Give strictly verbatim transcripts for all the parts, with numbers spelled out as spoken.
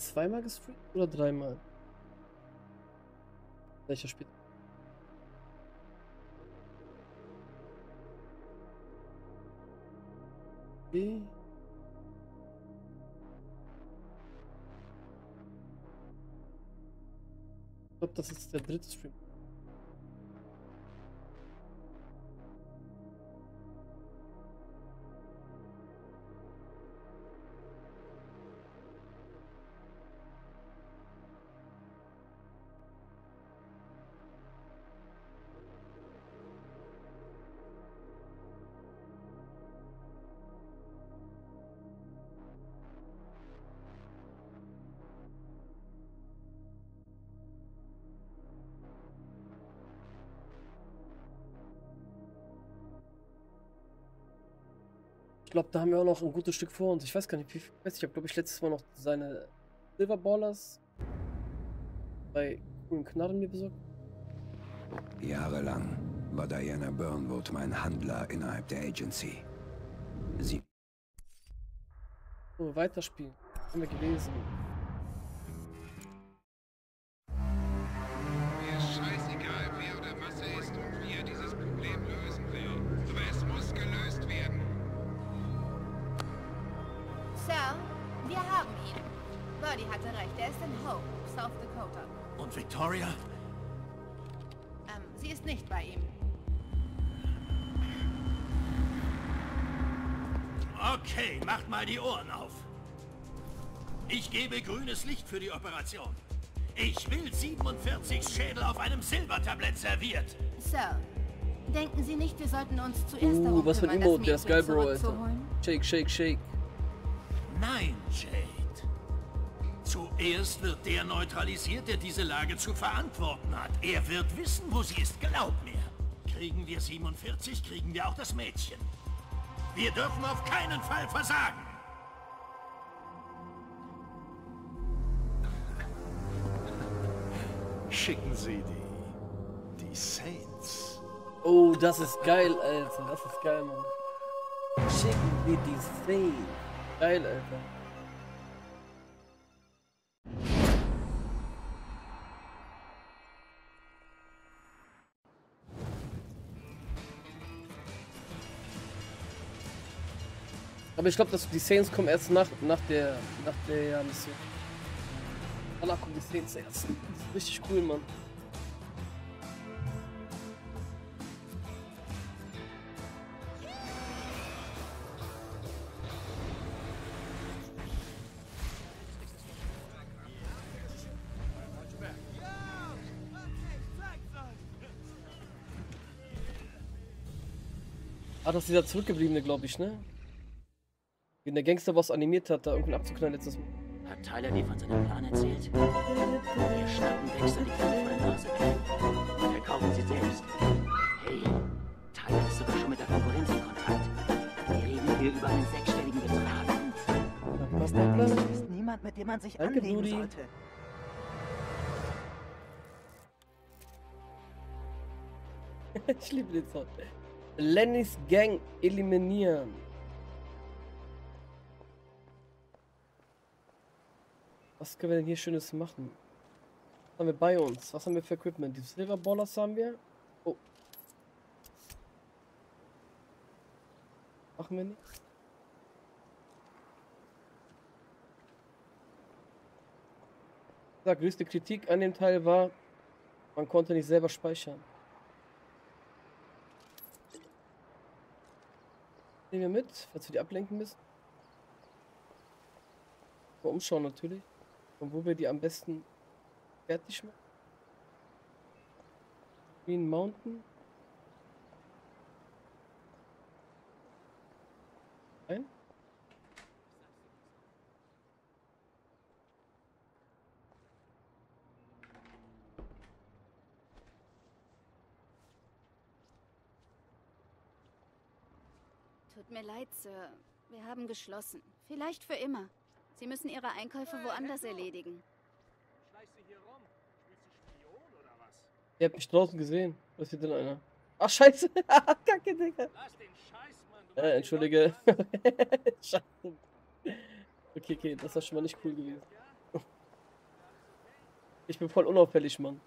zweimal gestreamt oder dreimal? Welcher Spiel? Okay. Ich glaube, das ist der dritte Stream. Ich glaube, da haben wir auch noch ein gutes Stück vor uns. Ich weiß gar nicht, wie viel. Ich weiß nicht, ich habe, glaube ich, letztes Mal noch seine Silverballers bei coolen Knarren mir besorgt. Jahrelang war Diana Burnwood mein Handler innerhalb der Agency. Sie... So, weiterspielen. Haben wir gelesen. Mir ist scheißegal, wer oder was er ist und wie er dieses Problem lösen will. Aber es muss gelöst werden. Sir, wir haben ihn. Birdie hatte recht, er ist in Hope, South Dakota. Und Victoria? Ähm, sie ist nicht bei ihm. Okay, macht mal die Ohren auf. Ich gebe grünes Licht für die Operation. Ich will siebenundvierzig Schädel auf einem Silbertablett serviert. Sir, denken Sie nicht, wir sollten uns zuerst Uh, darum was für ein kümmern, Emote, das der ist geil, Mädchen Bro, Alter. zurückzuholen? Shake, shake, shake. Nein, Jade. Zuerst wird der neutralisiert, der diese Lage zu verantworten hat. Er wird wissen, wo sie ist, glaub mir. Kriegen wir siebenundvierzig, kriegen wir auch das Mädchen. Wir dürfen auf keinen Fall versagen. Schicken Sie die... die Saints. Oh, das ist geil, Alter. Das ist geil, Mann. Schicken wir die Szene. Geil, Alter. Aber ich glaube, dass die Saints kommen erst nach, nach der nach der Mission. Danach kommen die Saints erst. Das ist richtig cool, Mann. Ah, das ist dieser Zurückgebliebene, glaube ich, ne? Den der Gangsterboss animiert hat, da irgendeinen abzuknallen letztes Mal. Hat Tyler dir von seinem Plan erzählt? Wir schnappen Dexter die Knie vor der Nase weg. Verkaufen sie selbst. Hey, Tyler ist sogar schon mit der Konkurrenz in Kontakt. Wir reden hier über einen sechsstelligen Betrag. Was der Plan? Dexter ist niemand, mit dem man sich Danke, anlegen Brudi. sollte. Ich liebe den Sound. Lennys Gang eliminieren. Was können wir denn hier Schönes machen? Was haben wir bei uns? Was haben wir für Equipment? Die Silverballers haben wir. Oh. Machen wir nicht. Die größte Kritik an dem Teil war, man konnte nicht selber speichern. Nehmen wir mit, falls wir die ablenken müssen. Mal umschauen natürlich. Und wo wir die am besten fertig machen. Green Mountain. Ein. Tut mir leid, Sir. Wir haben geschlossen. Vielleicht für immer. Sie müssen Ihre Einkäufe woanders erledigen. Ihr habt mich draußen gesehen. Was ist denn einer? Ach, scheiße. Kacke, Digga. Äh, entschuldige. Scheiße. Okay, okay, das war schon mal nicht cool gewesen. Ich bin voll unauffällig, Mann.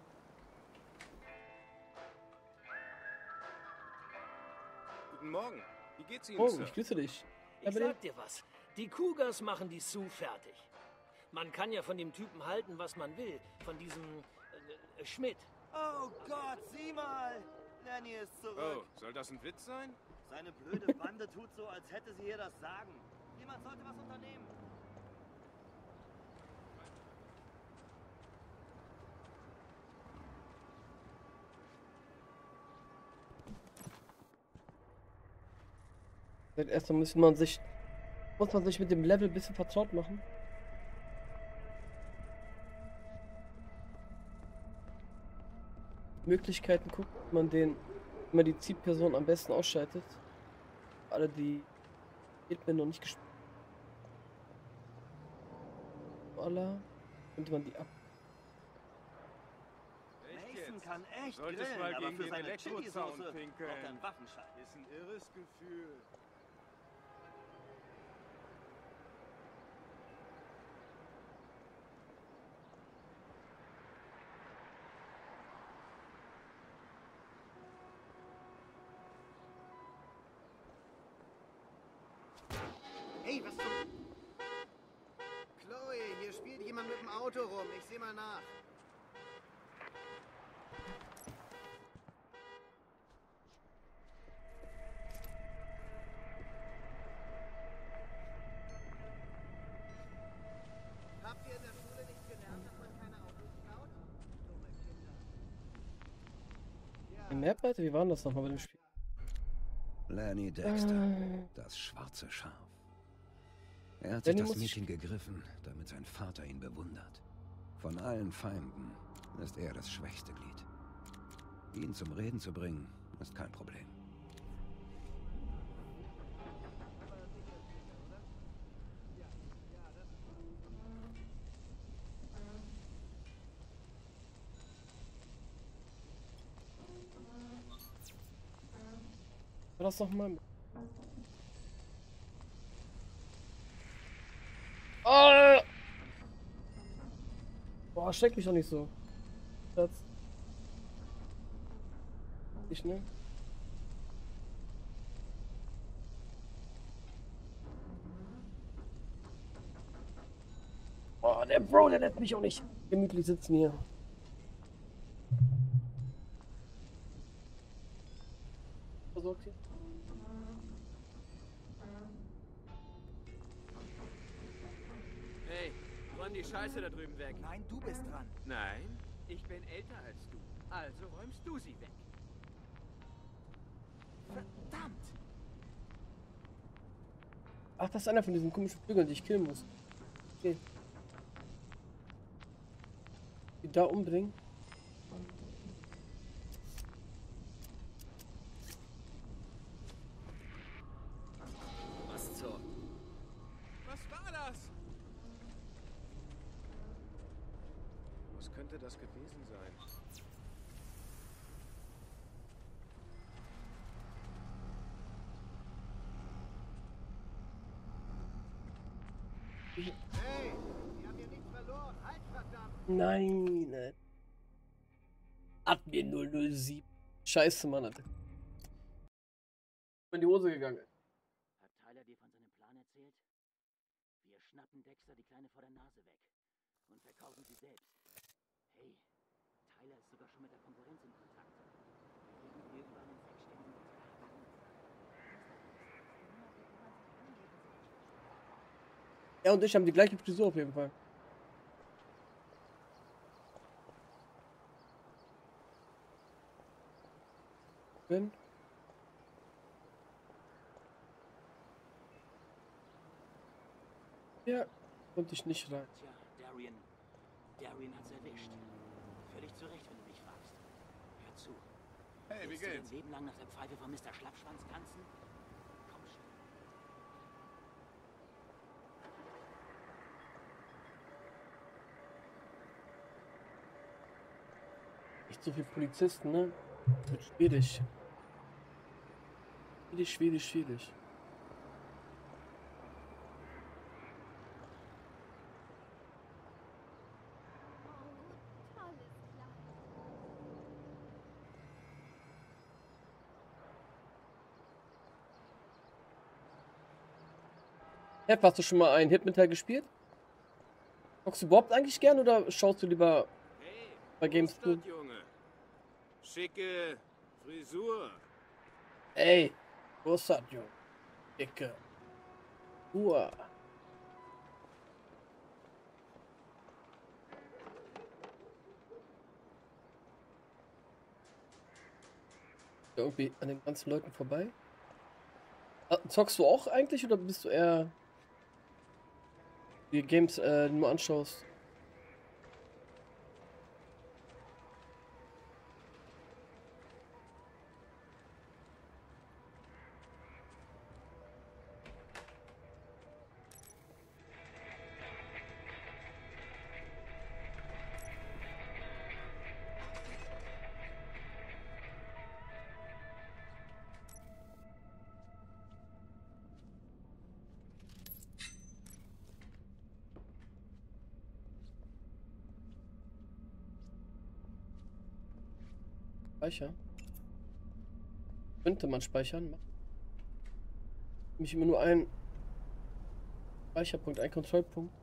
Guten Morgen. Wie geht's Ihnen, Oh, Sir? ich grüße dich. Ja, Ich bitte? sag dir was. Die Cougars machen die Sioux fertig. Man kann ja von dem Typen halten, was man will. Von diesem äh, äh, Schmidt. Oh Gott, sieh mal! Lenny ist zurück. Oh, soll das ein Witz sein? Seine blöde Bande tut so, als hätte sie hier das Sagen. Jemand sollte was unternehmen. Erstmal muss man sich, muss man sich mit dem Level ein bisschen vertraut machen. Möglichkeiten guckt man den, wenn man die Zielperson am besten ausschaltet. Alle, die Hitman noch nicht gespielt haben, könnte man die ab. Mason kann echt Solltest grillen, mal aber gegen für den seine Elektrozaun Chili-Soße pinkeln. braucht er einen Waffenschein. Ist ein irres Gefühl. Hey, was zum... Chloe, hier spielt jemand mit dem Auto rum. Ich seh mal nach. Habt ihr in der Schule nicht gelernt, dass man keine Autos klaut? Dumme Kinder. Im Map, Alter, wie war denn das nochmal bei dem Spiel? Lanny Dexter, Äh. das schwarze Schaf. Er hat Lenny sich das muss ich- Mädchen gegriffen, damit sein Vater ihn bewundert. Von allen Feinden ist er das schwächste Glied. Ihn zum Reden zu bringen, ist kein Problem. War das nochmal? Oh! Boah, schreck mich doch nicht so. Schatz. Ich, ne? Boah, der Bro, der lässt mich auch nicht gemütlich sitzen hier. Versorgt hier. Hey, räum die Scheiße da drüben weg. Nein, du bist dran. Nein, ich bin älter als du. Also räumst du sie weg. Verdammt! Ach, das ist einer von diesen komischen Vögeln, die ich killen muss. Okay. Die da umbringen. Was zur... Was war das? Was könnte das gewesen sein? Hey, wir haben hier nichts verloren. Halt, verdammt! Nein. Alter. Admin null null sieben. Scheiße, Mann, Alter. In die Hose gegangen. Hat Tyler dir von seinem Plan erzählt? Wir schnappen Dexter die Kleine vor der Nase weg und verkaufen sie selbst. Hey, Tyler ist sogar schon mit der Konkurrenz in Kontakt. Wir kriegen hier überall einen sechsstelligen Betrag. Er und ich haben die gleiche Frisur auf jeden Fall. Bin. Ja, konnte ich nicht rein. Tja, Darian. Darian hat's erwischt. Völlig zu Recht, wenn du mich fragst. Hör zu. Hey, wie Willst du geht's? dein Leben lang nach der Pfeife von Mister Schlappschwanz tanzen? Komm schon. Nicht so viele Polizisten, ne? Wird schwierig. Schwierig, schwierig, schwierig. Hef, hast du schon mal einen Hitmetal gespielt? Guckst du überhaupt eigentlich gern oder schaust du lieber Hey, bei Games Großstadt, Junge. Schicke Frisur. Ey, was hat Junge? Dicke. Uah. Irgendwie an den ganzen Leuten vorbei. Ah, zockst du auch eigentlich oder bist du eher die Games äh, nur anschaust? Speichern. Könnte man speichern. Mich immer nur ein Speicherpunkt, ein Kontrollpunkt.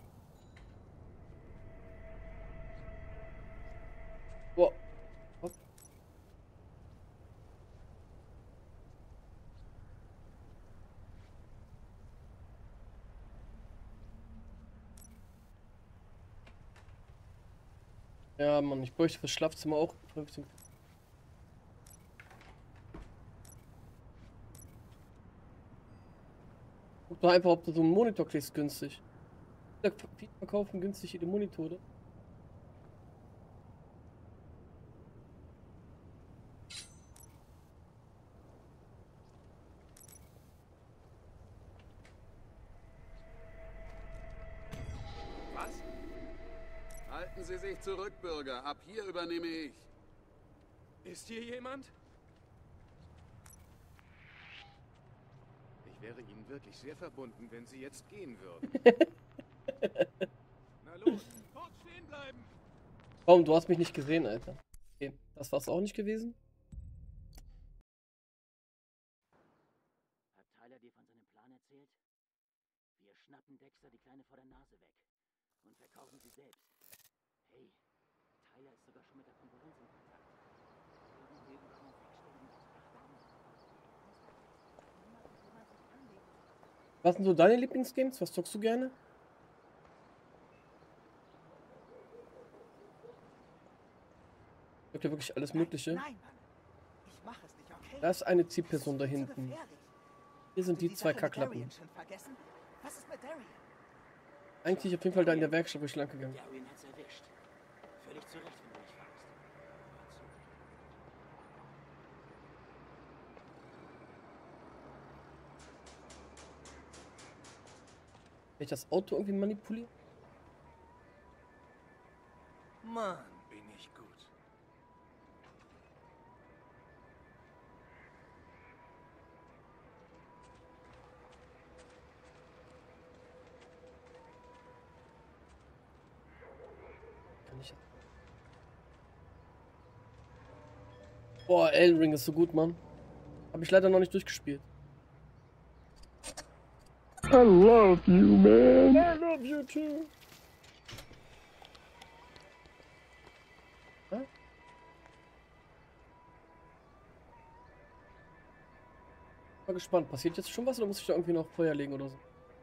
Boah. Hopp. Ja, Mann, ich bräuchte fürs Schlafzimmer auch fünfzehn. Guck doch einfach, ob du so einen Monitor kriegst, günstig. Die verkaufen günstig jede Monitore. Was? Halten Sie sich zurück, Bürger. Ab hier übernehme ich. Ist hier jemand? Ich wäre Ihnen wirklich sehr verbunden, wenn Sie jetzt gehen würden. Na los, kurz stehen bleiben! Warum, du hast mich nicht gesehen, Alter. Okay, das war's auch nicht gewesen. Hat Tyler dir von seinem Plan erzählt? Wir schnappen Dexter die Kleine vor der Nase weg und verkaufen sie selbst. Hey, Tyler ist sogar schon mit der Konkurrenz in Kontakt. Irgendwie über einen sechsstelligen Betrag. Was sind so deine Lieblingsgames? Was zockst du gerne? Gibt ja wirklich alles Mögliche. Nein, Mann. Ich mach es nicht, okay? Da ist eine Zielperson da hinten. Hier sind die zwei Kacklappen. Was ist mit Darian? Eigentlich auf jeden Fall da in der Werkstatt, wo ich lang gegangen bin. Darian hat's erwischt. Völlig zu Recht, wenn du mich fragst. Kann ich das Auto irgendwie manipulieren? Mann, bin ich gut. Kann ich... Boah, Elden Ring ist so gut, Mann. Habe ich leider noch nicht durchgespielt. I love you, man. I love you too. Hä? Mal gespannt. Passiert jetzt schon was oder muss ich da irgendwie noch Feuer legen oder so?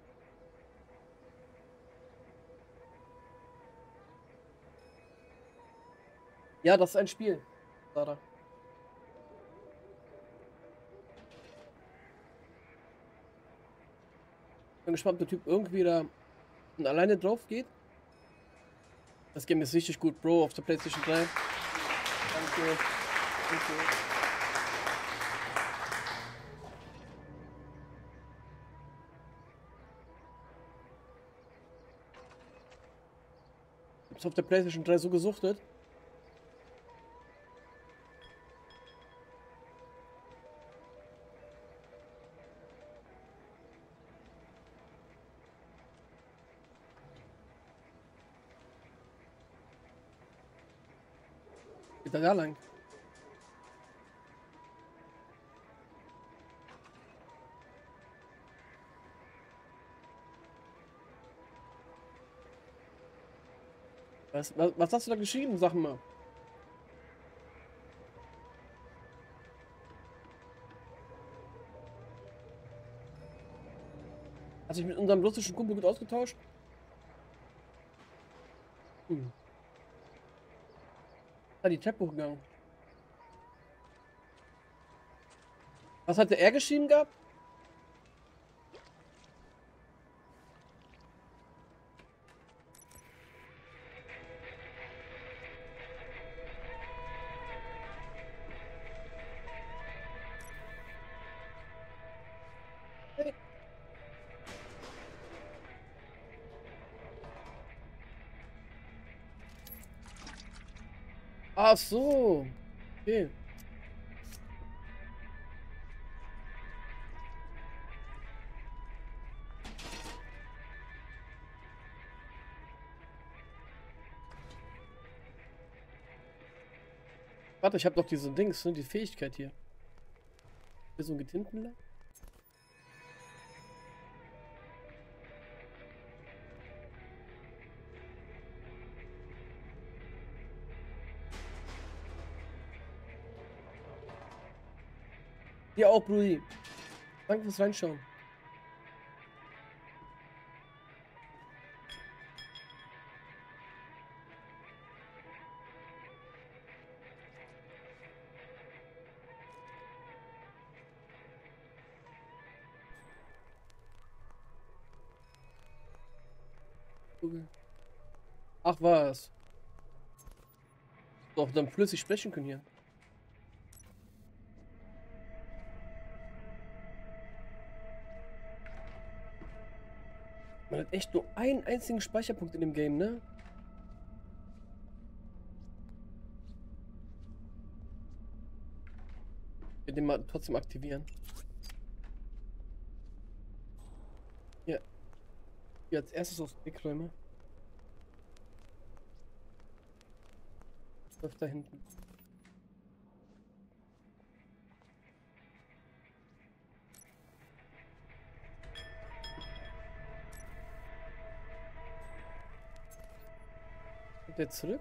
Ja, das ist ein Spiel. Sarah. Bin gespannt, ob der Typ irgendwie da alleine drauf geht. Das Game ist richtig gut, Bro, auf der PlayStation drei. Danke. Danke. Ich hab's auf der PlayStation drei so gesuchtet. Geht da lang? Was, was, was hast du da geschrieben? Sag mal. Hast du dich mit unserem russischen Kumpel gut ausgetauscht? Hm. Ah, die Treppe hochgegangen. Was hatte er geschrieben gehabt? Hey. Ach so. Okay. Warte, ich habe doch diese Dings, ne, die Fähigkeit hier. Hier so ein Getintenler. Dir auch, Brudi. Danke fürs Reinschauen. Ach was. Doch, dann flüssig sprechen können hier. Man hat echt nur einen einzigen Speicherpunkt in dem Game, ne? Ich will den mal trotzdem aktivieren. Hier. Hier als erstes aus Wegräume. Läuft da hinten. Kommt der zurück?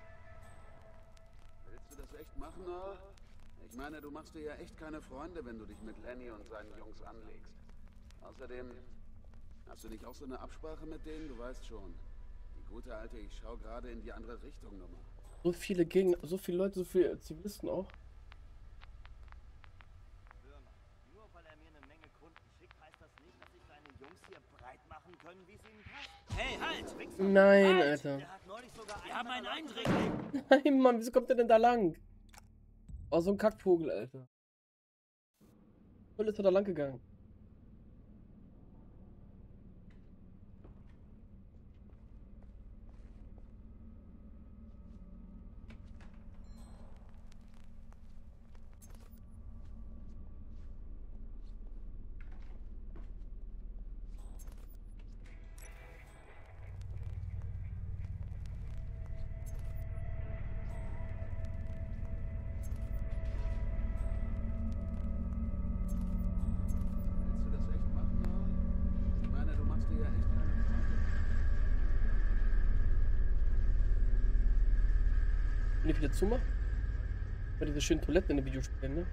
Willst du das echt machen, Noah? Ich meine, du machst dir ja echt keine Freunde, wenn du dich mit Lenny und seinen Jungs anlegst. Außerdem, hast du nicht auch so eine Absprache mit denen? Du weißt schon. Die gute alte, ich schau gerade in die andere Richtung Nummer. So viele Gegner, so viele Leute, so viele Zivilisten auch. Nur weil er mir eine Menge Kunden schickt, heißt das nicht, dass sich seine Jungs hier breit machen können, wie es ihnen passt. Hey, halt! Wichser. Nein, halt. Alter. Der hat neulich sogar Wir haben einen Eindringling. Nein, Mann, wieso kommt der denn da lang? Oh, so ein Kackvogel, Alter. Voll ist er da lang gegangen. Wenn ich wieder zumache, weil diese schönen Toiletten in den Videospielen, ne?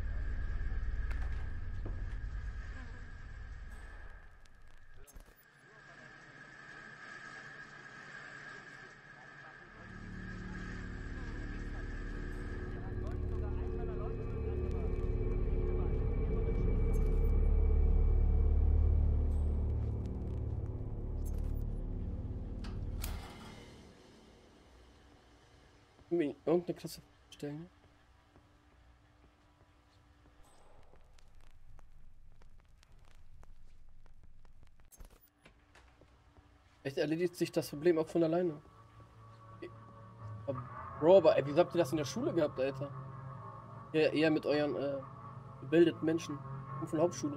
Irgendeine Klasse stellen. Echt erledigt sich das Problem auch von alleine. Aber, Bro, aber ey, wie habt ihr das in der Schule gehabt, Alter? Ja, eher mit euren äh, gebildeten Menschen und von der Hauptschule.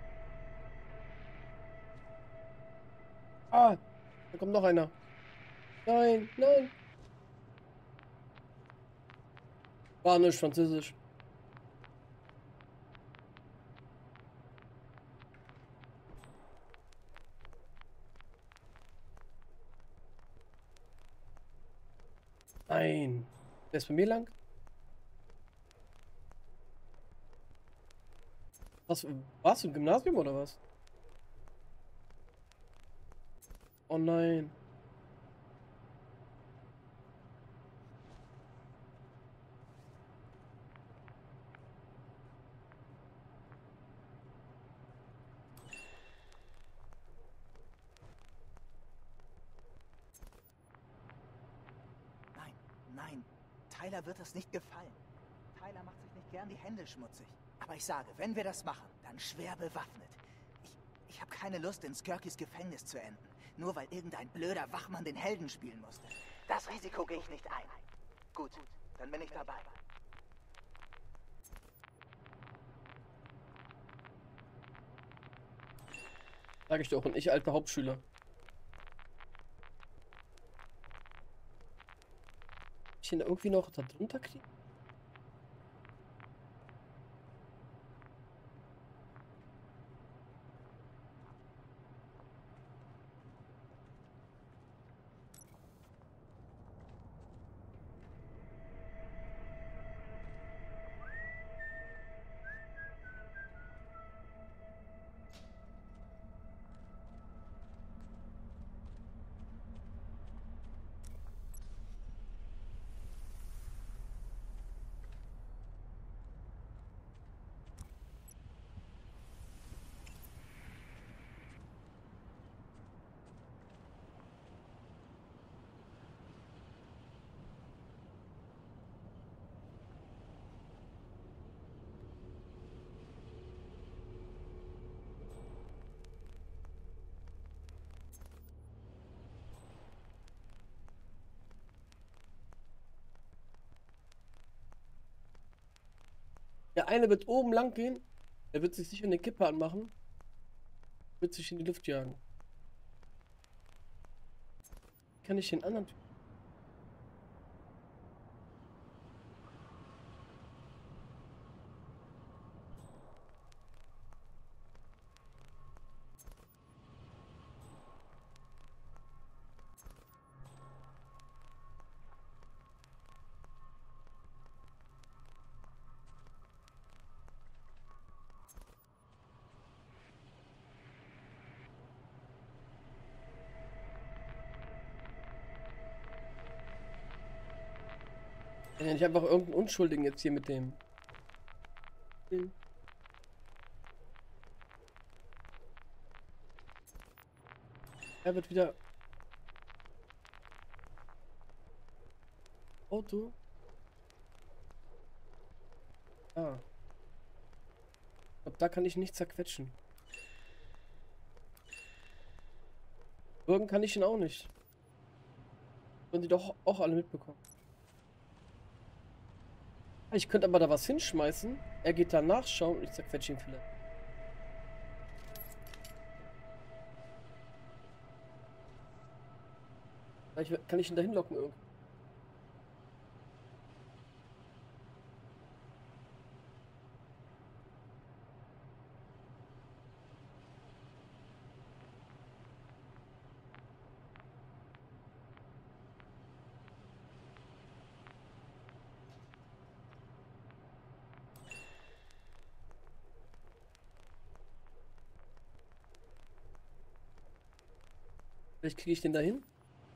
Ah, da kommt noch einer. Nein, nein. Spanisch, Französisch. Nein. Der ist bei mir lang. Was? Warst du im Gymnasium oder was? Oh nein. Nein, nein. Tyler wird das nicht gefallen. Tyler macht sich nicht gern die Hände schmutzig. Aber ich sage, wenn wir das machen, dann schwer bewaffnet. Ich, ich habe keine Lust, in Skirkys Gefängnis zu enden. Nur weil irgendein blöder Wachmann den Helden spielen musste. Das Risiko gehe ich nicht ein. Gut, dann bin ich dabei. Sag ich doch, und ich alter Hauptschüler. Ich ihn irgendwie noch da drunter kriegen? Der eine wird oben lang gehen. Er wird sich sicher eine Kippe anmachen. Wird sich in die Luft jagen. Kann ich den anderen... Kann ja nicht einfach irgendeinen Unschuldigen jetzt hier mit dem. Er wird wieder... Auto. Ah. Ich glaub, da kann ich nicht zerquetschen. Würgen kann ich ihn auch nicht. Sollen die doch auch alle mitbekommen. Ich könnte aber da was hinschmeißen. Er geht da nachschauen und ich zerquetsche ihn vielleicht. Vielleicht kann ich ihn da hinlocken irgendwie. Vielleicht kriege ich den da hin.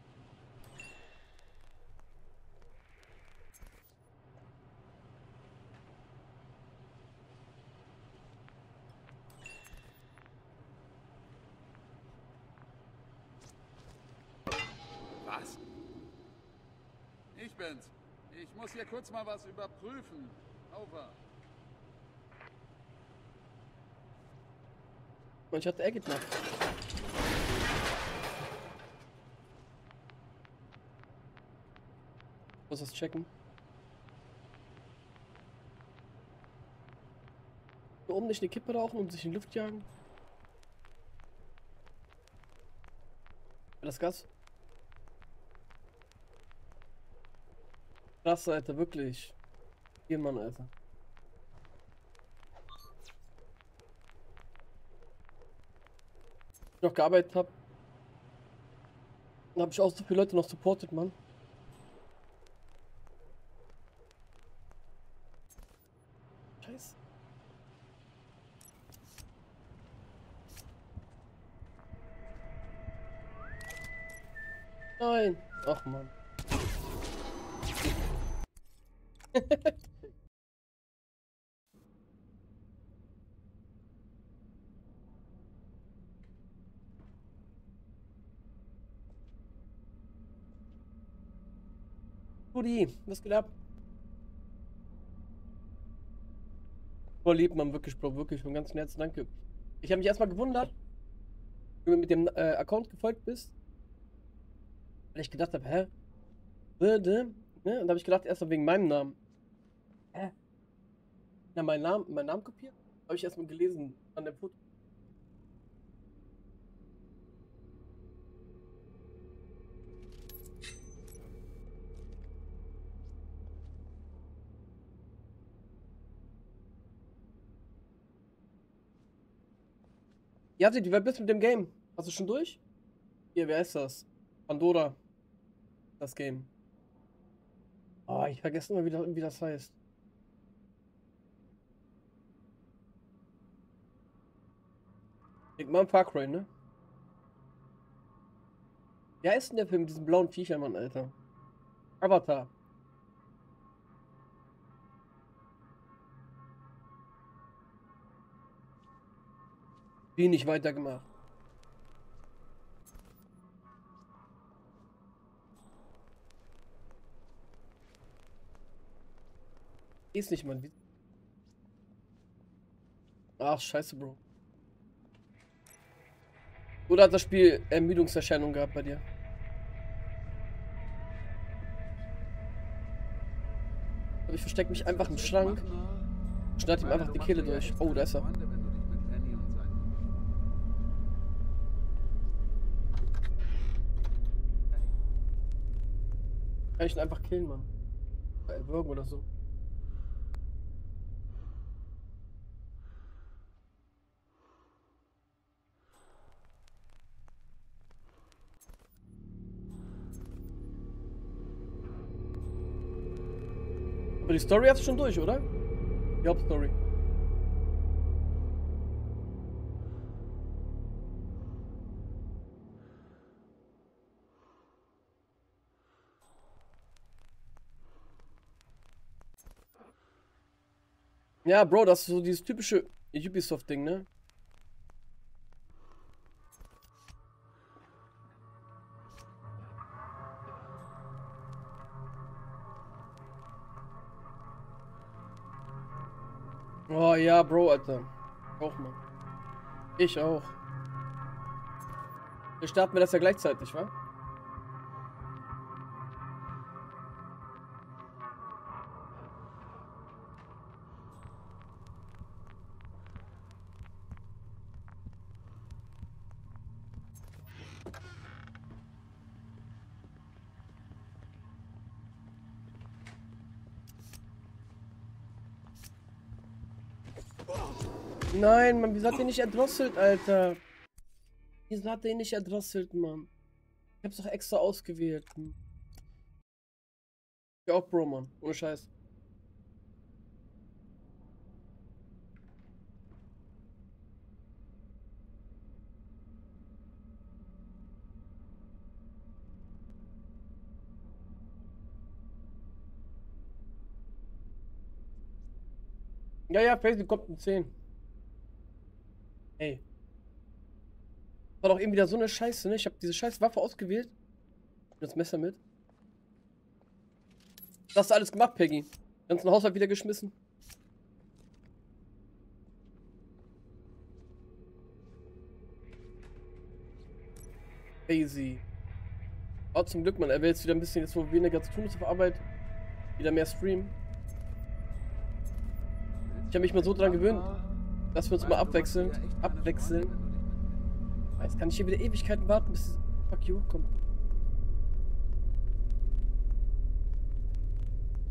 Was? Ich bin's. Ich muss hier kurz mal was überprüfen. Over. Ich hatte er geht nach. Muss das checken. Hier oben nicht eine Kippe rauchen und sich in die Luft jagen. Das Gas. Krass, Alter, wirklich. Hier, Mann, Alter. Ich noch gearbeitet habe, dann habe ich auch so viele Leute noch supportet, Mann. Scheiße. Nein. Ach, Mann. Rudi, was geht ab? Voll lieb, man, wirklich, Bro, wirklich, von ganzem Herzen, danke. Ich habe mich erstmal gewundert, wie du mit dem äh, Account gefolgt bist. Weil ich gedacht habe, hä? Würde, ne? Und da habe ich gedacht, erstmal wegen meinem Namen. Hä? Ja, mein Name, mein Namen kopiert? Habe ich erstmal gelesen an der Foto. Ja, wie weit bist du mit dem Game? Hast du schon durch? Hier, wer ist das? Pandora. Das Game. Oh, ich vergesse immer, wie das, wie das heißt. Denk mal an Far Cry, ne? Wer ist denn der Film mit diesen blauen Viechern, Mann, Alter? Avatar. Die nicht weitergemacht. Ist nicht, Mann. Ach, scheiße, Bro. Oder hat das Spiel Ermüdungserscheinungen gehabt bei dir? Ich verstecke mich einfach im Schrank. Schneid ihm einfach die Kehle durch. Oh, da ist er. Kann ich ihn einfach killen, Mann. Bei Erwürgen oder so. Aber die Story hast du schon durch, oder? Die Hauptstory. Ja, Bro, das ist so dieses typische Ubisoft-Ding, ne? Oh ja, Bro, Alter. Auch, Mann. Ich auch. Wir starten wir das ja gleichzeitig, wa? Nein, Mann, wieso hat der nicht erdrosselt, Alter? Wieso hat der ihn nicht erdrosselt, Mann? Ich hab's doch extra ausgewählt. Hm. Ja, auch Bro, Mann. Ohne Scheiß. Ja, ja, Facebook kommt in zehn. Ey. War doch eben wieder so eine Scheiße, ne? Ich habe diese scheiß Waffe ausgewählt. Und das Messer mit. Was hast du alles gemacht, Peggy? Ganzen Haushalt wieder geschmissen. Easy. Oh, zum Glück, man. Er will jetzt wieder ein bisschen, jetzt wo weniger zu tun ist auf Arbeit. Wieder mehr streamen. Ich habe mich mal so dran gewöhnt, dass wir uns mal abwechseln. Abwechseln. Jetzt kann ich hier wieder Ewigkeiten warten, bis Fuck you kommt.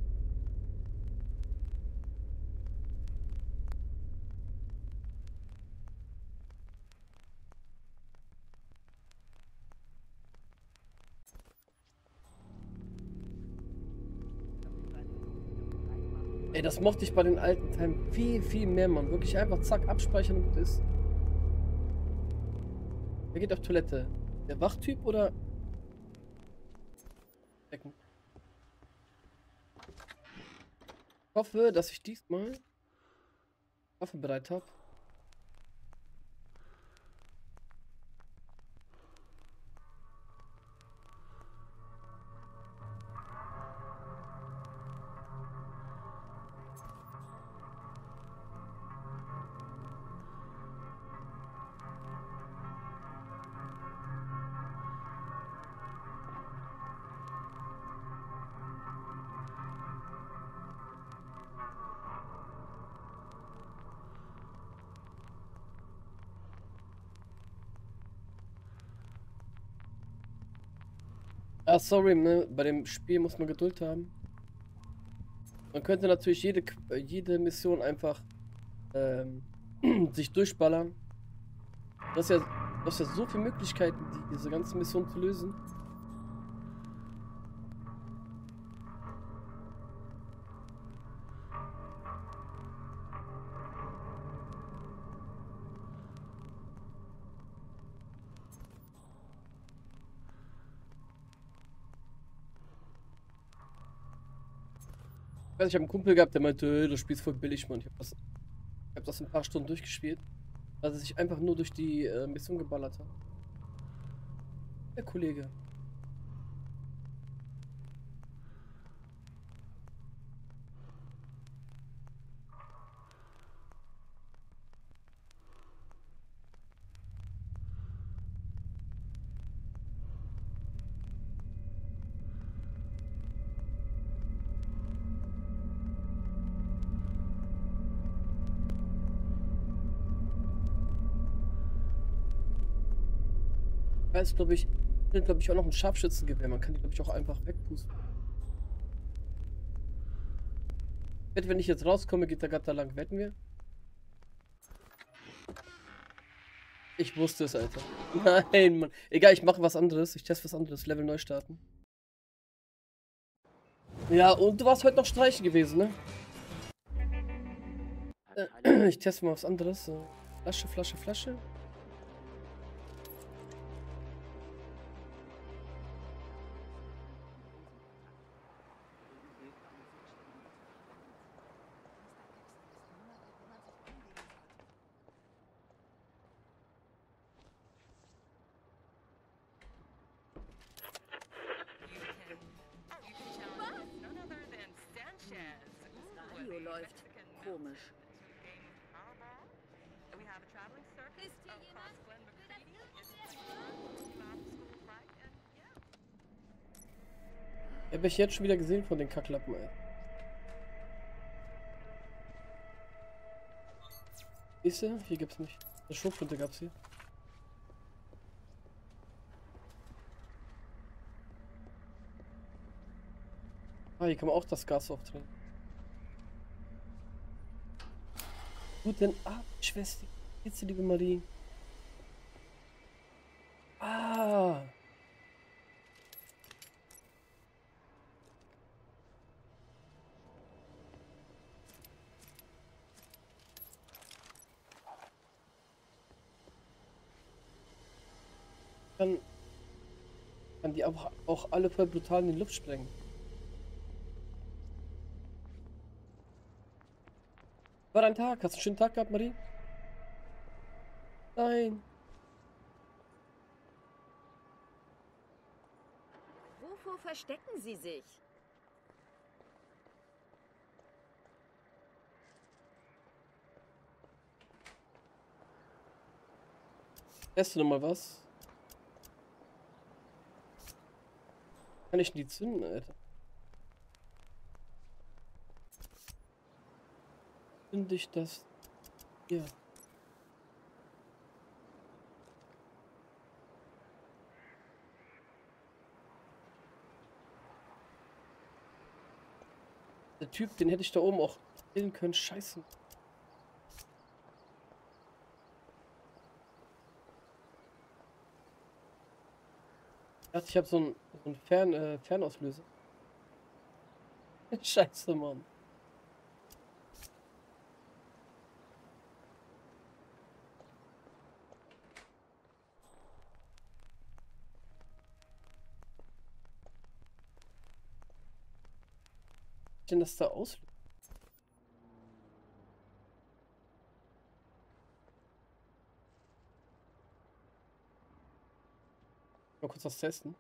Ey, das mochte ich bei den alten Teilen viel, viel mehr, Mann. Wirklich einfach zack, abspeichern und gut ist. Wer geht auf Toilette? Der Wachtyp oder? Decken. Ich hoffe, dass ich diesmal Waffe bereit habe. Ah, sorry, ne? Bei dem Spiel muss man Geduld haben. Man könnte natürlich jede, jede Mission einfach ähm, sich durchballern. Du hast ja, du hast ja so viele Möglichkeiten, die, diese ganze Mission zu lösen. Ich habe einen Kumpel gehabt, der meinte, äh, das Spiel ist voll billig, Mann. Ich habe das, ich hab das ein paar Stunden durchgespielt, weil er sich einfach nur durch die äh, Mission geballert hat. Der Kollege. Da ist, glaube ich, glaube ich, auch noch ein Scharfschützengewehr. Man kann die, glaube ich, auch einfach wegpusten. Wenn ich jetzt rauskomme, geht der Gatter lang. Wetten wir? Ich wusste es, Alter. Nein, Mann. Egal, ich mache was anderes. Ich teste was anderes. Level neu starten. Ja, und du warst heute noch streichen gewesen, ne? Äh, ich teste mal was anderes. Flasche, Flasche, Flasche. Radio läuft. Komisch. Hab ich jetzt schon wieder gesehen von den Kacklappen, ey. Siehst du? Hier gibt's nicht. Eine Schrotflinte gab's hier. Ah, hier kann man auch das Gas aufdrehen. Guten Abend, Schwester. Geht's dir, liebe Marie? Ah. Kann, kann die auch, auch alle voll brutal in die Luft sprengen. War dein Tag? Hast du einen schönen Tag gehabt, Marie? Nein. Wovor verstecken Sie sich? Erst du noch mal was? Kann ich die zünden, Alter? Finde ich das hier? Der Typ, den hätte ich da oben auch killen können. Scheiße. Ich dachte, ich habe so einen, so einen Fern, äh, Fernauslöser. Scheiße, Mann. denn das da auslöst? Mal kurz was testen.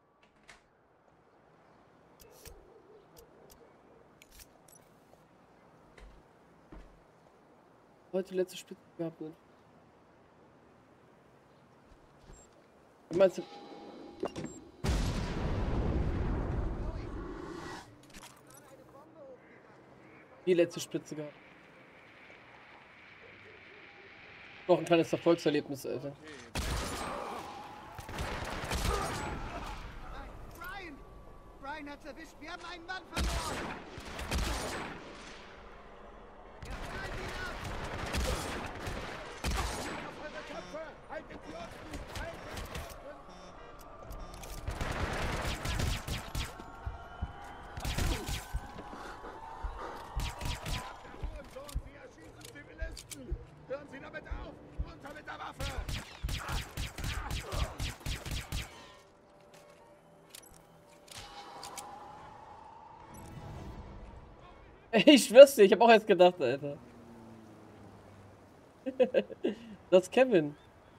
Heute letzte Spitze gehabt, ne? Was meinst du? Die letzte Spitze gehabt. Noch ein kleines Erfolgserlebnis, Alter. Brian! Brian hat's erwischt. Wir haben einen Mann verloren. Ja, knallt ihn ab! Auf eure Köpfe! Haltet die Osten! Haltet die Osten! Sie erschießen Zivilisten! Hören Sie damit auf! Runter mit der Waffe! Ich schwör's dir, ich hab auch jetzt gedacht, Alter. Das ist Kevin.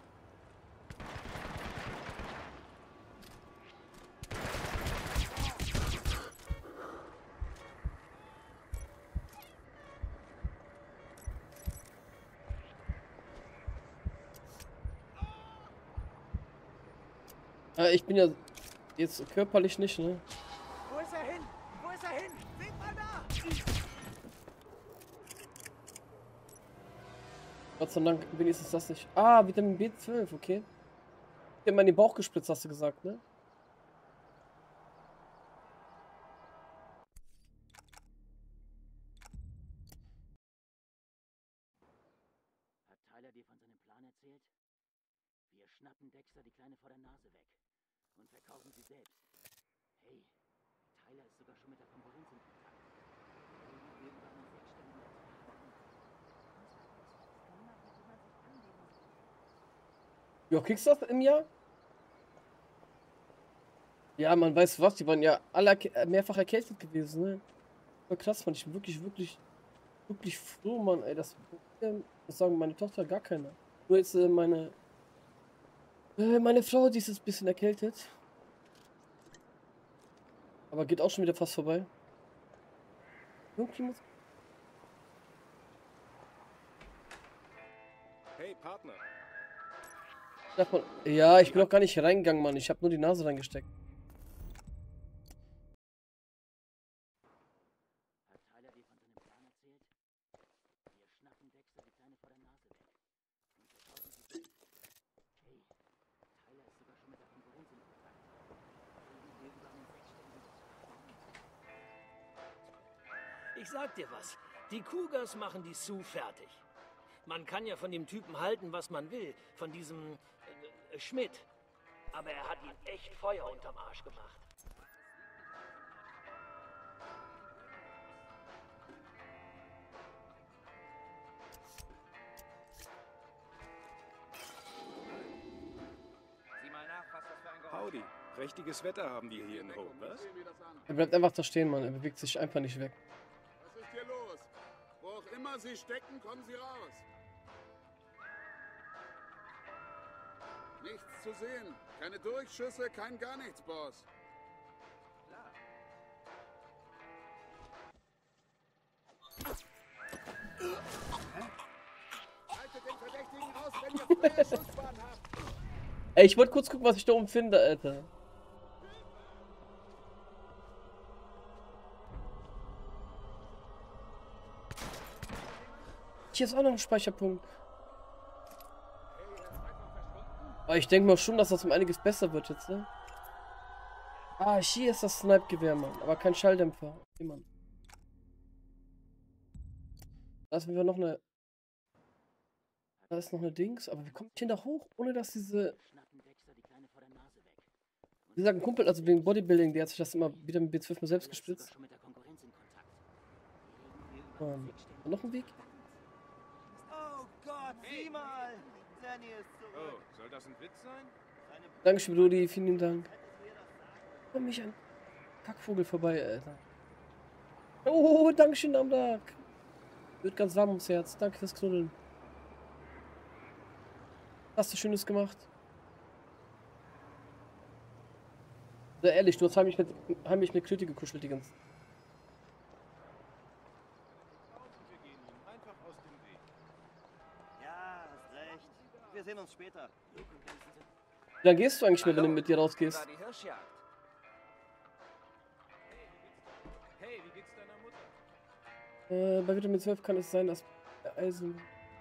Äh, ich bin ja jetzt körperlich nicht, ne? Wo ist er hin? Wo ist er hin? Seht mal da! Gott sei Dank wenigstens das nicht. Ah, Vitamin B zwölf, okay. Ich hab mal in den Bauch gespritzt, hast du gesagt, ne? Hat Tyler dir von seinem Plan erzählt? Wir schnappen Dexter die Kleine vor der Nase weg und verkaufen sie selbst. Hey, Tyler ist sogar schon mit der Konkurrenz in Kontakt. Irgendwann einen sechsstelligen Ja, kriegst du das im Jahr? Ja, man weiß was, die waren ja alle erk- mehrfach erkältet gewesen, ne? Voll krass, fand ich wirklich, wirklich, wirklich froh, Mann, ey, das, das sagen meine Tochter gar keiner. Nur jetzt äh, meine, äh, meine Frau, die ist jetzt ein bisschen erkältet. Aber geht auch schon wieder fast vorbei. Irgendwie muss... Hey, Partner. Sag mal, ja, ich bin auch gar nicht reingegangen, Mann. Ich habe nur die Nase reingesteckt. Hat Tyler dir von seinem Plan erzählt? Wir schnappen Dexter die Kleine vor der Nase weg und verkaufen sie selbst. Hey, Tyler ist sogar schon mit der Konkurrenz in Kontakt. Irgendwann einen sechsstelligen Ich sag dir was. Die Cougars machen die Sioux fertig. Man kann ja von dem Typen halten, was man will. Von diesem äh, Schmidt. Aber er hat ihm echt Feuer unterm Arsch gemacht. Howdy. Prächtiges Wetter haben wir hier in Hope, was? Er bleibt einfach da stehen, Mann. Er bewegt sich einfach nicht weg. Was ist hier los? Wo auch immer Sie stecken, kommen Sie raus. Nichts zu sehen. Keine Durchschüsse, kein gar nichts, Boss. Klar. Haltet den Verdächtigen aus, wenn ihr freie Schussbahn habt. Ey, ich wollte kurz gucken, was ich da oben finde, Alter. Hier ist auch noch ein Speicherpunkt. Aber ich denke mal schon, dass das um einiges besser wird jetzt, ne? Ah, hier ist das Snipe-Gewehr, Mann. Aber kein Schalldämpfer. Okay, Mann. Da ist wir noch eine... Da ist noch eine Dings. Aber wie kommt ich denn da hoch, ohne dass diese... Wie gesagt, ein Kumpel, also wegen Bodybuilding, der hat sich das immer wieder mit B zwölf mal selbst gespritzt. Ähm, noch ein Weg? Oh Gott, sieh mal! Danny ist zurück. Oh, soll das ein Witz sein? Dankeschön, Brudi, vielen Dank. Komm mich an Kackvogel vorbei, Alter. Oh, Dankeschön, Amdak. Wird ganz warm ums Herz. Danke fürs Knuddeln. Hast du Schönes gemacht? Sehr ehrlich, du hast heimlich mit, heimlich mit Kröte gekuschelt die ganze Zeit. Ja, hast recht. Wir sehen uns später. Wie lange gehst du eigentlich mehr, wenn du mit dir rausgehst? War die Hirschjagd. Hey, wie geht's deiner Mutter? Äh, bei Vitamin zwölf kann es sein, dass Eisen...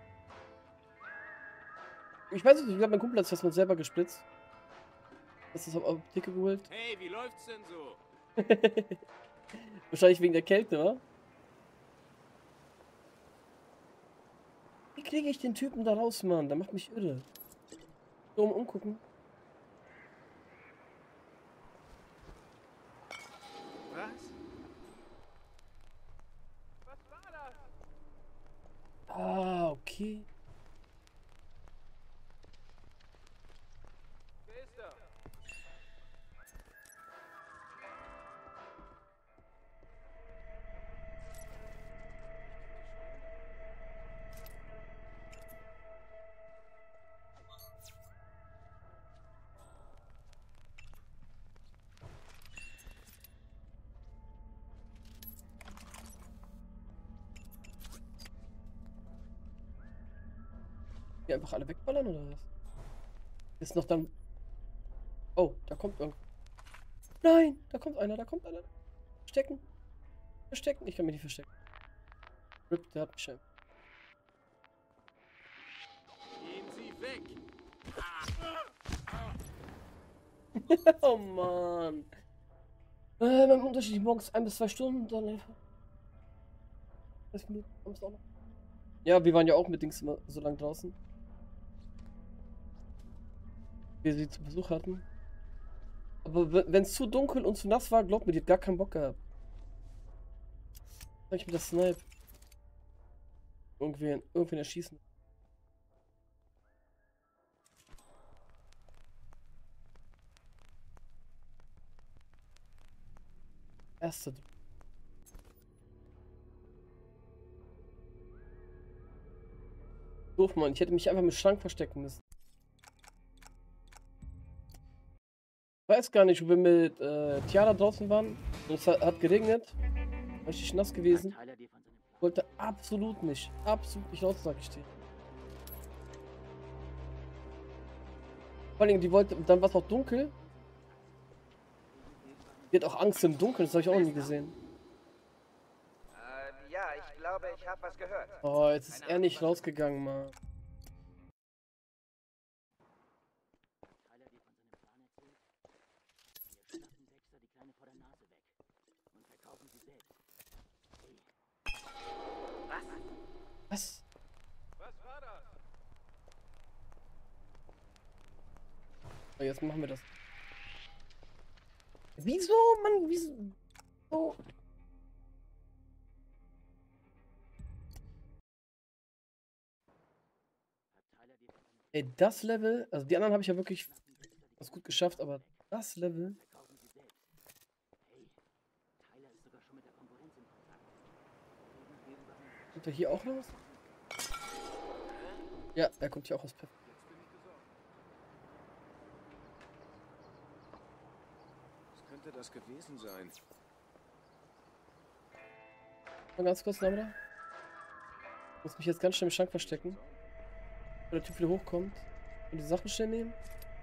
Ich weiß nicht, ich glaube, mein Kumpel hat sich das mal selber gespritzt. Hast du das auf der Apotheke geholt? Hey, wie läuft's denn so? Wahrscheinlich wegen der Kälte, wa? Wie kriege ich den Typen da raus, Mann? Der macht mich irre. So, um umgucken. Was? Was war das? Ah, okay. Wer ist da? Die einfach alle wegballern oder was? Ist noch dann. Oh, da kommt irgend. Nein, da kommt einer, da kommt einer. Verstecken. Verstecken. Ich kann mich nicht verstecken. Rip, der hat mich schon. Gehen Sie weg! Oh Mann. Äh, beim Unterschied morgens ein bis zwei Stunden, dann einfach. dreißig Minuten, kommst du auch noch. Ja, wir waren ja auch mit Dings immer so lang draußen. Wir sie zu Besuch hatten. Aber wenn es zu dunkel und zu nass war, glaubt mir, die hat gar keinen Bock gehabt. Soll ich mit der Snipe? Irgendwen, irgendwen erschießen. Erste. Doof, Mann. Ich hätte mich einfach im Schrank verstecken müssen. Ich weiß gar nicht, ob wir mit äh, Tiara draußen waren und es hat, hat geregnet. Richtig nass gewesen. Ich wollte absolut nicht. Absolut nicht raus, sag ich dir. Vor allem, die wollte. Dann war es auch dunkel. Die hat auch Angst im Dunkeln, das habe ich auch nie gesehen. Äh, ja, ich glaube, ich habe was gehört. Oh, jetzt ist er nicht rausgegangen, Mann. Was? Was war das? So, jetzt machen wir das. Wieso, Mann? Wieso? Oh. Ey, das Level, also die anderen habe ich ja wirklich was gut geschafft, aber das Level. Kommt er hier auch raus? Ja, er kommt hier auch aus Pep. Was könnte das gewesen sein? Mal ganz kurz, Namra. Ich muss mich jetzt ganz schnell im Schrank verstecken. Wenn der Typ wieder hochkommt. Und die Sachen schnell nehmen.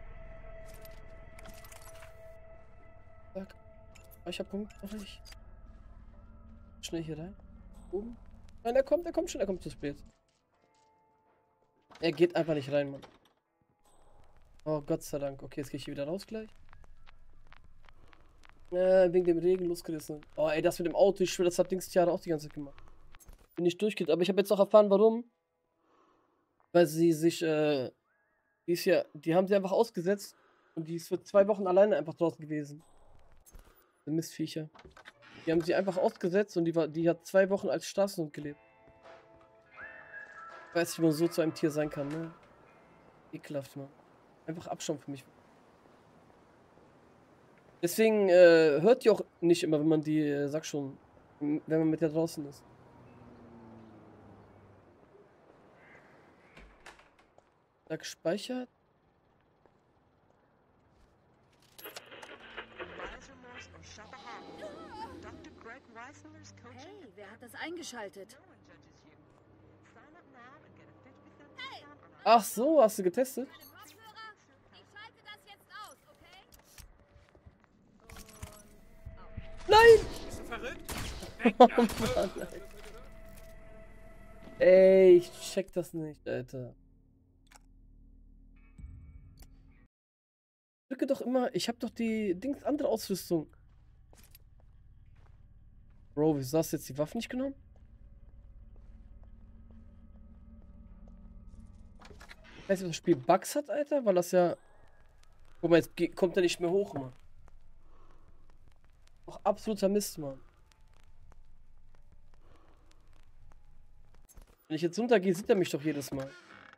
Zack. Speicherpunkt mache ich. Schnell hier rein. Oben. Nein, er kommt, er kommt schon, er kommt zu spät. Er geht einfach nicht rein, Mann. Oh, Gott sei Dank. Okay, jetzt gehe ich hier wieder raus gleich. Äh, wegen dem Regen losgerissen. Oh, ey, das mit dem Auto, ich schwöre, das hat Dings Tiara auch die ganze Zeit gemacht. Bin nicht durchgeht, aber ich habe jetzt auch erfahren, warum. Weil sie sich, äh, die ist ja, die haben sie einfach ausgesetzt und die ist für zwei Wochen alleine einfach draußen gewesen. Die Mistviecher. Die haben sie einfach ausgesetzt und die war, die hat zwei Wochen als Straßenhund gelebt. Ich weiß nicht, wie man so zu einem Tier sein kann, ne? Ekelhaft, Mann. Einfach Abschaum für mich. Deswegen äh, hört die auch nicht immer, wenn man die, äh, sag schon, Wenn man mit der draußen ist. Da gespeichert. Hey, wer hat das eingeschaltet? Ach so, hast du getestet? Nein! Bist du verrückt? Oh Mann, Alter. Ey, ich check das nicht, Alter. Ich drücke doch immer, ich hab doch die Dings andere Ausrüstung. Bro, wieso hast du jetzt die Waffe nicht genommen? Weißt du, ob das Spiel Bugs hat, Alter? Weil das ja... Guck mal, jetzt ge- kommt er nicht mehr hoch, Mann. Doch absoluter Mist, Mann. Wenn ich jetzt runtergehe, sieht er mich doch jedes Mal.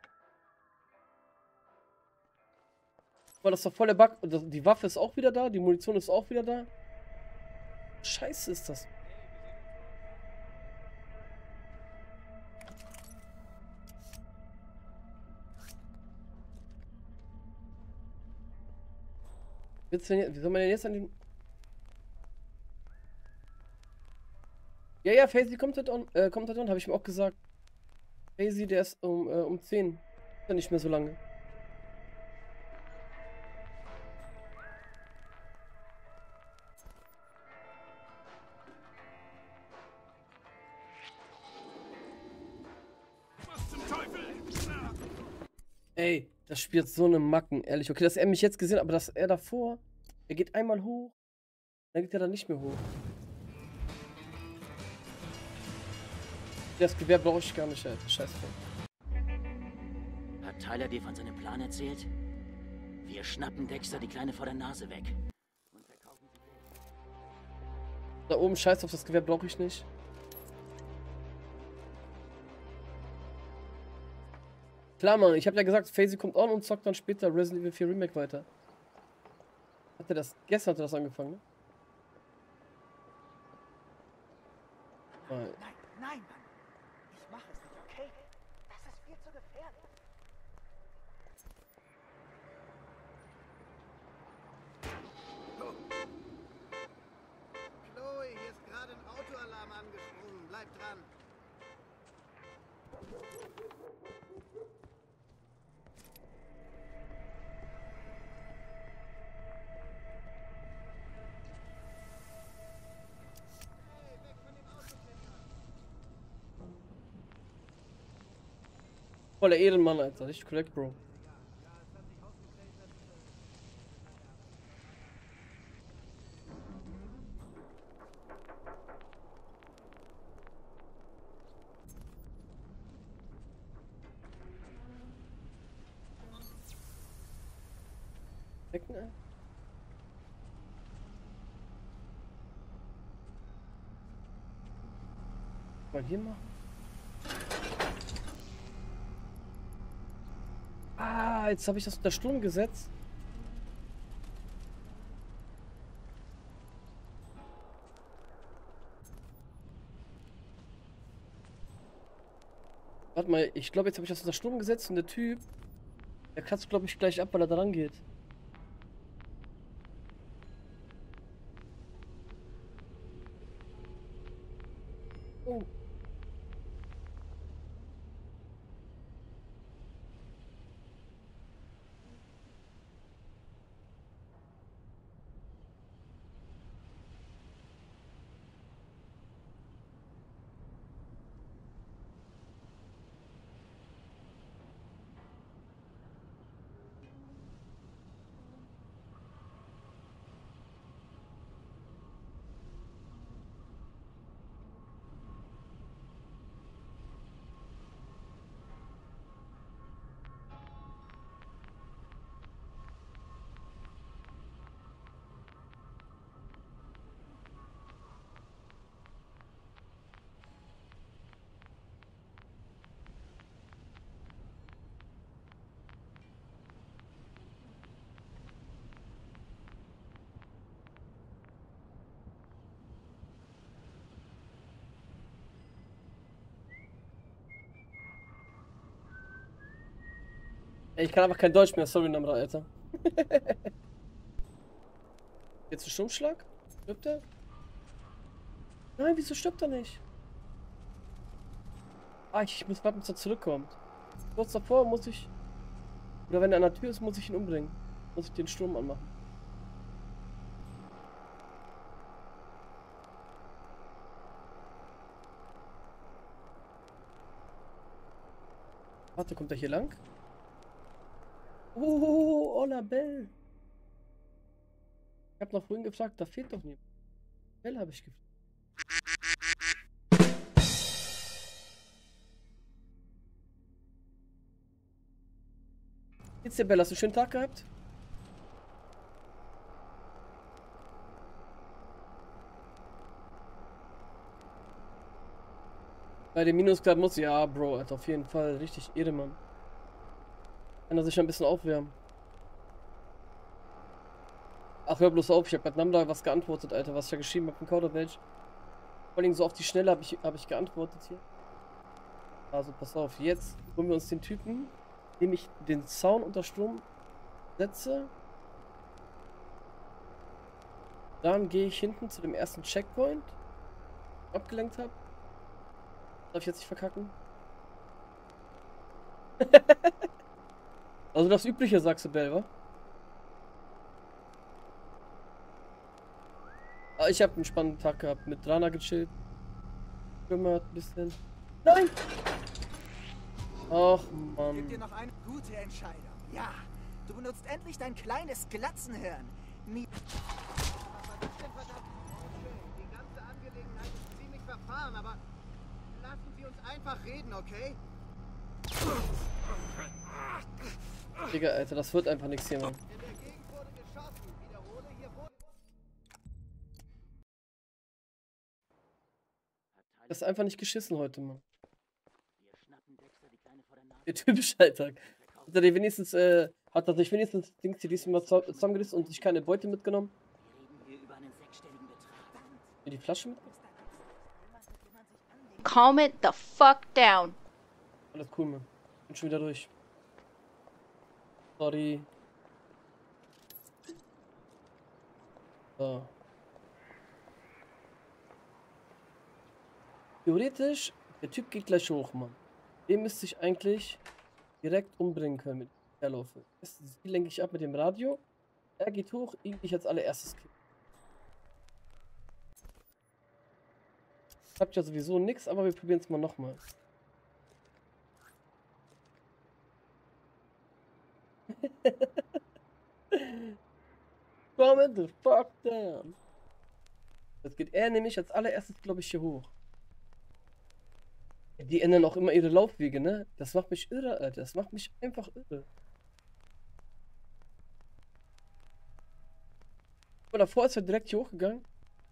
Weil das ist doch voll der Bug. Und das- die Waffe ist auch wieder da, die Munition ist auch wieder da. Scheiße ist das. Wird's denn jetzt- Wie soll man denn jetzt an den... Ja, ja, Faisy kommt halt on, äh, kommt halt on, habe ich ihm auch gesagt. Faisy, der ist um, äh, um zehn. Ist ja nicht mehr so lange. Was zum Teufel? Ey, das spielt so eine Macken, ehrlich. Okay, dass er mich jetzt gesehen hat, aber dass er davor, er geht einmal hoch, dann geht er dann nicht mehr hoch. Das Gewehr brauche ich gar nicht, Alter. Scheiß drauf. Hat Tyler dir von seinem Plan erzählt? Wir schnappen Dexter die Kleine vor der Nase weg. Da oben, scheiß auf das Gewehr brauche ich nicht. Klar, Mann, ich habe ja gesagt, Faisy kommt on und zockt dann später Resident Evil vier Remake weiter. Hat er das, gestern hat er das angefangen, ne? Weil- Nein, nein, Mann. Ich mach es nicht, okay? Das ist viel zu gefährlich. Chloe, hier ist gerade ein Autoalarm angesprungen. Bleib dran. Voller Ehrenmann, Alter. Richtig korrekt, Bro. Decken, ey. Mal hier machen. Ah, jetzt habe ich das unter Sturm gesetzt. Warte mal, ich glaube, jetzt habe ich das unter Sturm gesetzt und der Typ, der kratzt, glaube ich, gleich ab, weil er dran geht. Oh. Ey, ich kann einfach kein Deutsch mehr. Sorry, Namra, Alter. Jetzt ein Sturmschlag? Stirbt er? Nein, wieso stirbt er nicht? Ah, ich muss warten, bis er zurückkommt. Kurz davor muss ich... Oder wenn er an der Tür ist, muss ich ihn umbringen. Muss ich den Sturm anmachen. Warte, kommt er hier lang? Oh, Hola Bell. Ich hab noch vorhin gefragt, da fehlt doch niemand. Bell habe ich gefragt. Geht's dir, Bell? Hast du einen schönen Tag gehabt? Bei dem Minusgrad muss ja, Bro, Alter, auf jeden Fall. Richtig Edemann. Kann er sich ein bisschen aufwärmen. Ach, hör bloß auf, ich hab bei Namda was geantwortet, Alter, was ich ja geschrieben habe im Kauderwelsch. Vor allem so auf die Schnelle habe ich, hab ich geantwortet hier. Also pass auf, jetzt holen wir uns den Typen, indem ich den Zaun unter Strom setze. Dann gehe ich hinten zu dem ersten Checkpoint, abgelenkt habe. Darf ich jetzt nicht verkacken? Also das Übliche, sagst du, Bell, wa? Ah, ich habe einen spannenden Tag gehabt, mit Drana gechillt. Kümmert ein bisschen. Nein! Ach, Mann. Gib dir noch eine gute Entscheidung. Ja, du benutzt endlich dein kleines Glatzenhirn. Nie. Die ganze Angelegenheit ist ziemlich verfahren, aber lassen Sie uns einfach reden, okay? Digga, Alter, das wird einfach nichts hier, Mann. In der Gegend wurde geschossen. Wiederhole, hier wurde... Das ist einfach nicht geschissen heute, Mann. Der typische Alltag. Hat er dir wenigstens, äh, hat er sich wenigstens Dings hier diesmal zusammengerissen und sich keine Beute mitgenommen? Die Flasche mit? Calm it the fuck down. Alles cool, Mann. Bin schon wieder durch. Sorry. So. Theoretisch, der Typ geht gleich hoch, Mann. Den müsste ich eigentlich direkt umbringen können mit der Laufe. Sie lenke ich ab mit dem Radio. Er geht hoch, ihn ich als allererstes kill. Klappt ja sowieso nichts, aber wir probieren es mal nochmal. Calm the fuck down. Jetzt geht er nämlich als allererstes, glaube ich, hier hoch. Die ändern auch immer ihre Laufwege, ne? Das macht mich irre, Alter. Das macht mich einfach irre. Aber davor ist er direkt hier hochgegangen.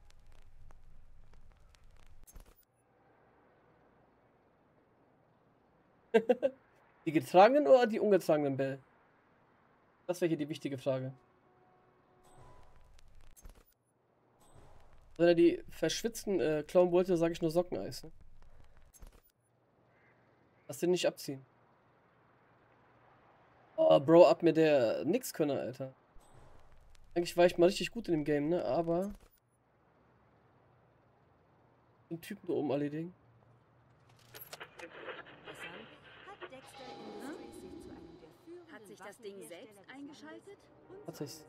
Die getragenen oder die ungetragenen Bell? Das wäre hier die wichtige Frage. Wenn er die verschwitzten äh, klauen wollte, sage ich nur Sockeneis. Ne? Lass den nicht abziehen. Oh, Bro, ab mir der Nix-Könner, Alter. Eigentlich war ich mal richtig gut in dem Game, ne? Aber den Typen da oben erledigen. Hat sich das Ding selbst eingeschaltet? Hat sich's.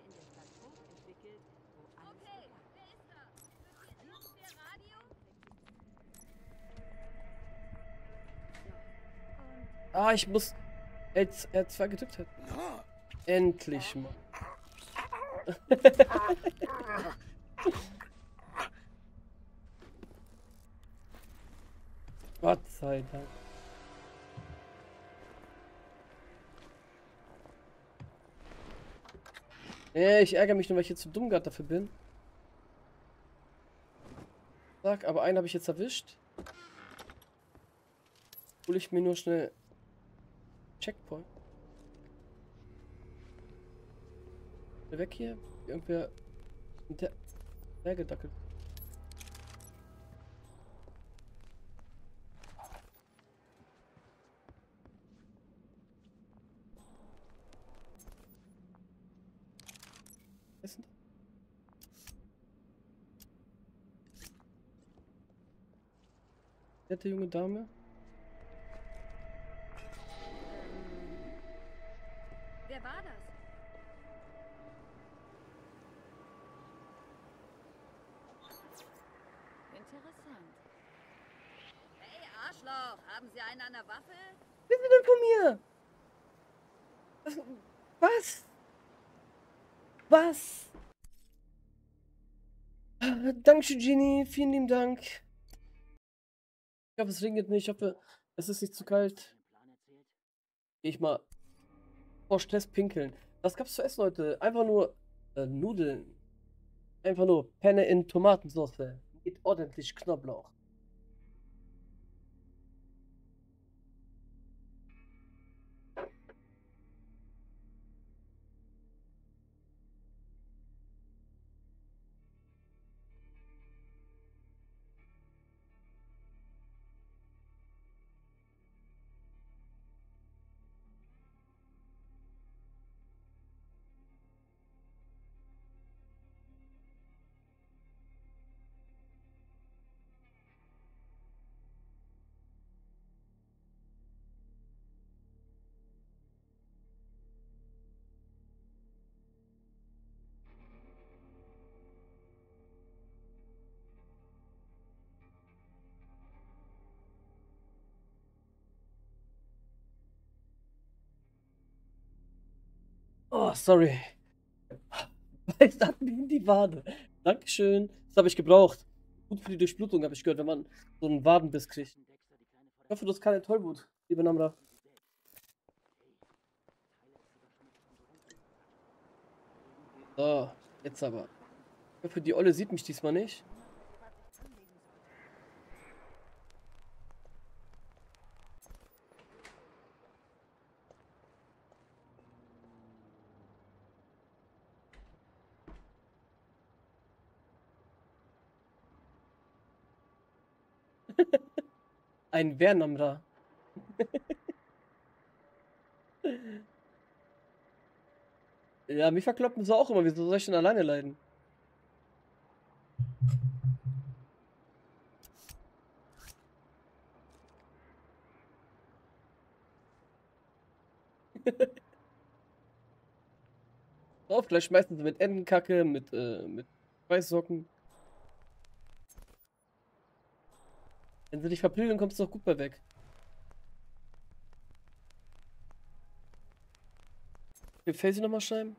Ah, ich muss L zwei gedrückt hat. Endlich mal. Gott sei Dank. Nee, ich ärgere mich nur, weil ich jetzt zu dumm gerade dafür bin. Sag, aber einen habe ich jetzt erwischt. Hol ich mir nur schnell Checkpoint. Weg hier. Irgendwer der, der gedackelt. nette junge Dame. Wer war das? Interessant. Hey, Arschloch, haben Sie einen an der Waffe? Was ist denn von mir? Was? Was? Dankeschön, Genie. Vielen lieben Dank. Ich hoffe, es regnet nicht. Ich hoffe, es ist nicht zu kalt. Geh ich mal vor Stress pinkeln. Was gab's zu essen heute? Einfach nur äh, Nudeln. Einfach nur Penne in Tomatensauce. Mit ordentlich Knoblauch. Oh, sorry. Es hat mir in die Wade. Dankeschön. Das habe ich gebraucht. Gut für die Durchblutung, habe ich gehört, wenn man so einen Wadenbiss kriegt. Ich hoffe, du hast keine Tollwut, liebe Namra. So, jetzt aber. Ich hoffe, die Olle sieht mich diesmal nicht. Ein Wernamra. Ja, mich verkloppen sie auch immer. Wieso soll ich denn alleine leiden? Auf, gleich schmeißen sie mit Entenkacke, mit, äh, mit Weißsocken. Wenn sie dich verprügeln, kommst du doch gut bei weg. Wir Facey nochmal schreiben.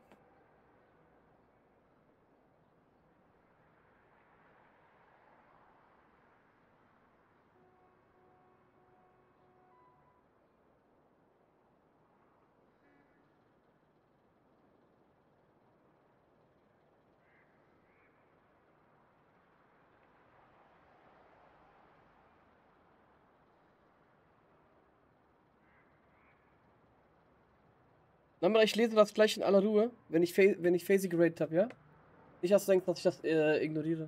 Nochmal, ich lese das gleich in aller Ruhe, wenn ich, wenn ich Facey geratet habe, ja? Nicht, dass du denkst, dass ich das äh, ignoriere.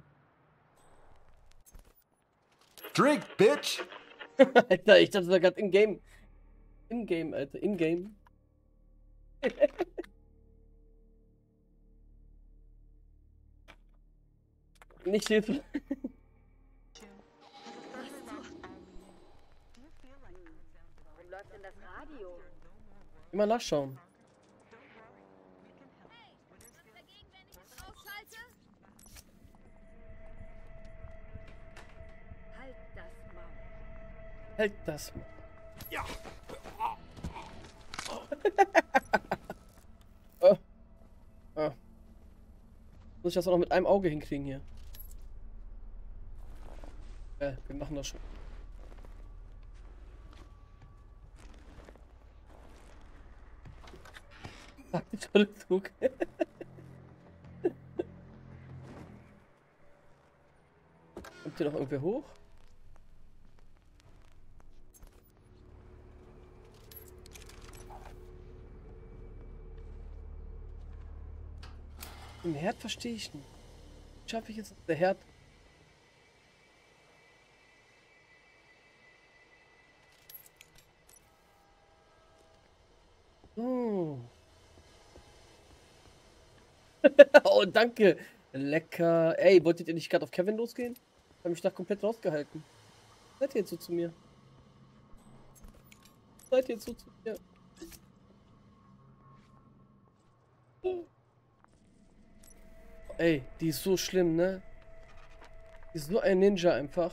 Drink, bitch! Alter, ich dachte, das war gerade in-game. In-game, Alter, in-game. Nicht Hilfe. Warum läuft denn das Radio? Immer nachschauen. Halt das Maul. Halt das Maul. Ja. Oh. Oh. Muss ich das auch noch mit einem Auge hinkriegen hier? Äh, wir machen das schon. Rückzug. Kommt hier noch irgendwer hoch? Im Herd verstehe ich nicht. Schaffe ich jetzt der Herd? Oh. Oh, danke. Lecker. Ey, wolltet ihr nicht gerade auf Kevin losgehen? Ich habe mich da komplett rausgehalten. Seid ihr jetzt so zu mir? Seid ihr jetzt so zu mir? Ey, die ist so schlimm, ne? Die ist so ein Ninja einfach.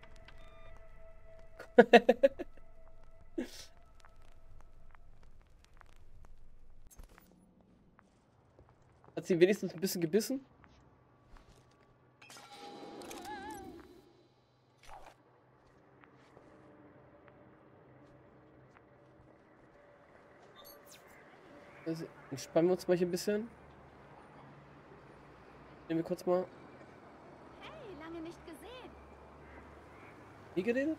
Hat sie wenigstens ein bisschen gebissen? Also, entspannen wir uns mal hier ein bisschen. Nehmen wir kurz mal. Hey, lange nicht gesehen. Wie geredet?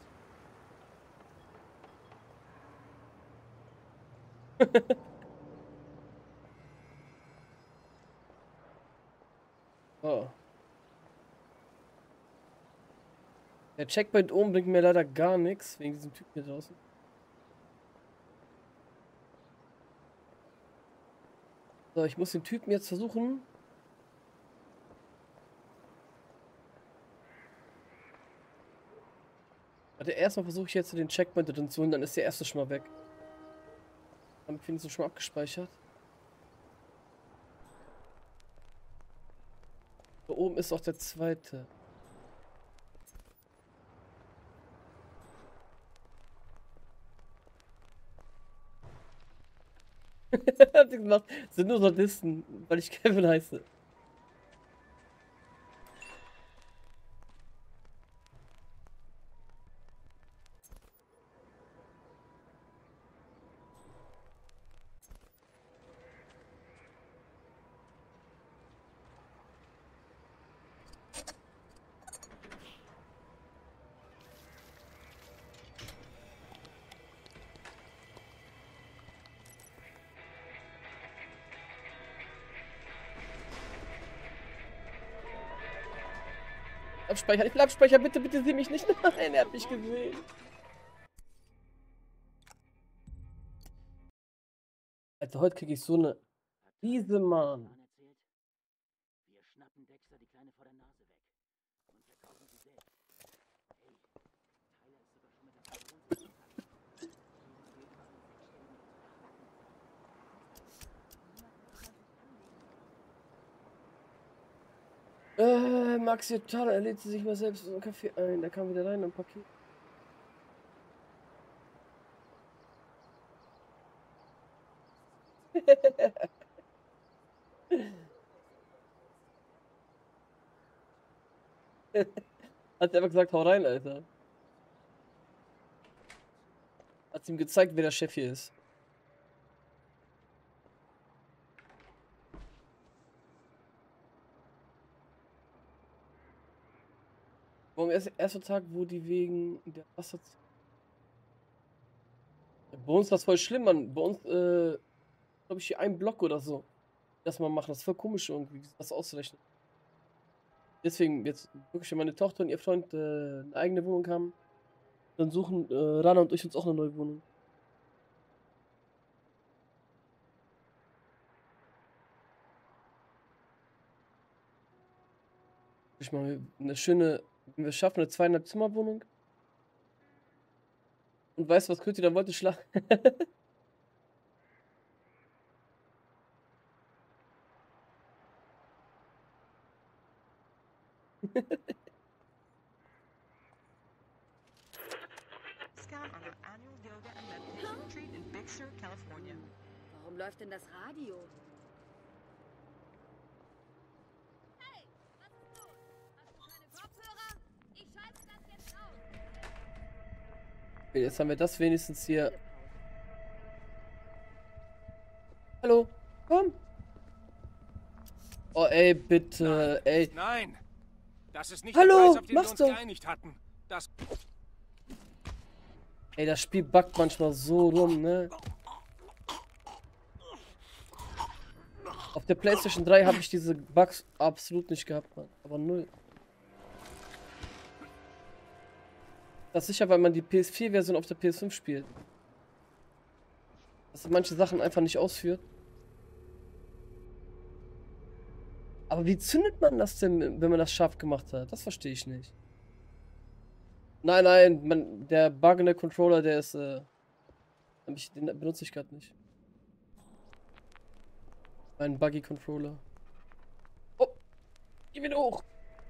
Oh. Der Checkpoint oben bringt mir leider gar nichts, wegen diesem Typen hier draußen. So, ich muss den Typen jetzt versuchen. Warte, erstmal versuche ich jetzt den Checkpoint drin zu holen, dann ist der erste schon mal weg. Dann finde ich es schon mal abgespeichert. Da oben ist auch der zweite. Hat sie gemacht. Das sind nur Sadisten, weil ich Kevin heiße. Abspeichern, ich will abspeichern, bitte, bitte sieh mich nicht. Nein, er hat mich gesehen. Alter, heute kriege ich so eine Riese, Mann. Wir schnappen Dexter die Kleine vor der Nase weg und verkaufen sie selbst. Hey, Tyler ist sogar schon mit der Konkurrenz in Äh, Maxi total, er lädt sich mal selbst in einen Kaffee ein. Der kam wieder rein im Paket. Hat er einfach gesagt, hau rein, Alter. Hat ihm gezeigt, wer der Chef hier ist. Warum erst der erste Tag, wo die wegen der Wasser... Bei uns war es voll schlimm, Mann. Bei uns, äh, glaube ich, hier ein Block oder so. Das mal machen. Das ist voll komisch irgendwie, das auszurechnen. Deswegen, jetzt wirklich, wenn meine Tochter und ihr Freund äh, eine eigene Wohnung haben, dann suchen äh, Rana und ich uns auch eine neue Wohnung. Ich mal eine schöne, wenn wir schaffen, eine zweieinhalb Zimmer Wohnung. Und weißt du, was Köti dann wollte? Schlafen. Warum läuft denn das Radio? Hey, was ist los? Hast du keine Kopfhörer? Ich schalte das jetzt aus. Okay, jetzt haben wir das wenigstens hier. Hallo, komm. Oh, ey, bitte, Nein. ey. Nein! Das ist nicht Hallo, der Preis, auf den mach's wir uns doch. geeinigt hatten. Das... Ey, das Spiel buggt manchmal so rum, ne? Auf der PlayStation drei habe ich diese Bugs absolut nicht gehabt, Mann. Aber null. Das ist sicher, weil man die P S vier Version auf der P S fünf spielt. Dass manche Sachen einfach nicht ausführt. Aber wie zündet man das denn, wenn man das scharf gemacht hat? Das verstehe ich nicht. Nein, nein, man, der Bug in der Controller, der ist, äh, ich, den benutze ich gerade nicht. Ein Buggy Controller. Oh, geh wieder hoch.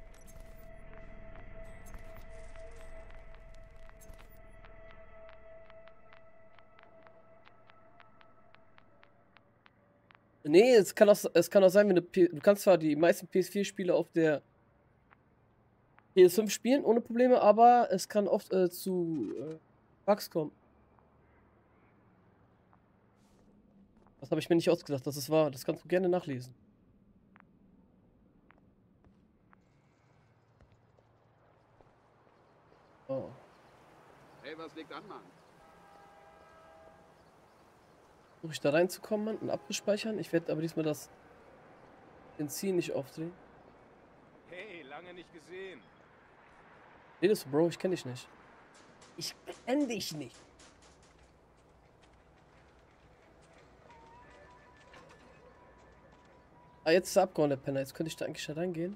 Nee, es kann auch, es kann auch sein, wenn du, P du kannst zwar die meisten P S vier Spiele auf der P S fünf spielen, ohne Probleme, aber es kann oft äh, zu äh, Bugs kommen. Das habe ich mir nicht ausgedacht, das ist wahr. Das kannst du gerne nachlesen. Oh. Hey, was liegt an, Mann? Versuche ich da reinzukommen, Mann, und abzuspeichern. Ich werde aber diesmal das Benzin nicht aufdrehen. Hey, lange nicht gesehen. Redest du, Bro? Ich kenne dich nicht. Ich kenne dich nicht. Ah, jetzt ist er abgehauen, der Penner. Jetzt könnte ich da eigentlich da reingehen.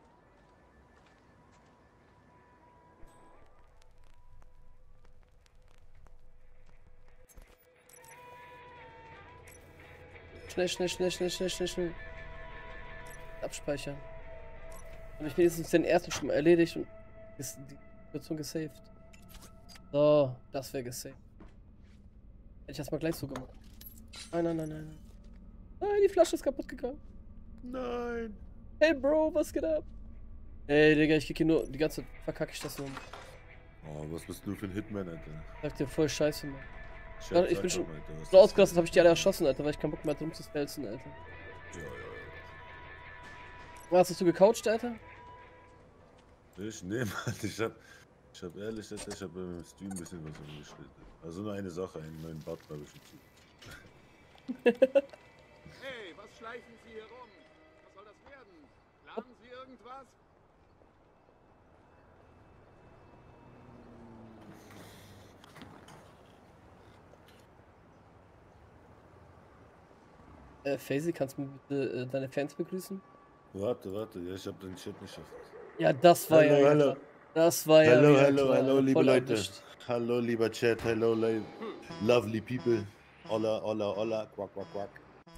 Schnell, schnell, schnell, schnell, schnell, schnell, schnell. Abspeichern. Und ich wenigstens den ersten schon mal erledigt und ist die Situation gesaved. So, das wäre gesaved. Hätte ich das mal gleich so gemacht. Nein, nein, nein, nein. Nein, die Flasche ist kaputt gegangen. Nein. Hey, Bro, was geht ab? Ey, Digga, ich krieg hier nur, die ganze Zeit verkacke ich das nur. Oh, was bist du für ein Hitman, Alter? Sag dir voll scheiße, Mann. Schatz, Ich bin sag schon mal, Alter, was so ist ausgerastet, habe ich die alle erschossen, Alter, weil ich keinen Bock mehr hatte, rumzuspelzen, Alter. Ja, ja, Was hast du gecoucht, Alter? ja. Ich? Nee, Mann, ich hab, ich hab ehrlich, Alter, ich hab im Stream ein bisschen was umgestellt. Also nur eine Sache, einen neuen Button habe ich schon zu. Hey, was schleichen Sie hier rum? Was soll das werden? Planen Sie irgendwas? Äh, Faisy, kannst du mir bitte äh, deine Fans begrüßen? Warte, warte, ja, ich hab den Shit nicht offen. Ja, das war Hallo, ja. hallo. Das war ja. Hallo, wieder hallo, klar, hallo, liebe voll Leute. erwischt. Hallo, lieber Chat. Hallo, li lovely people. Hola, hola, hola. Quack, quack, quack.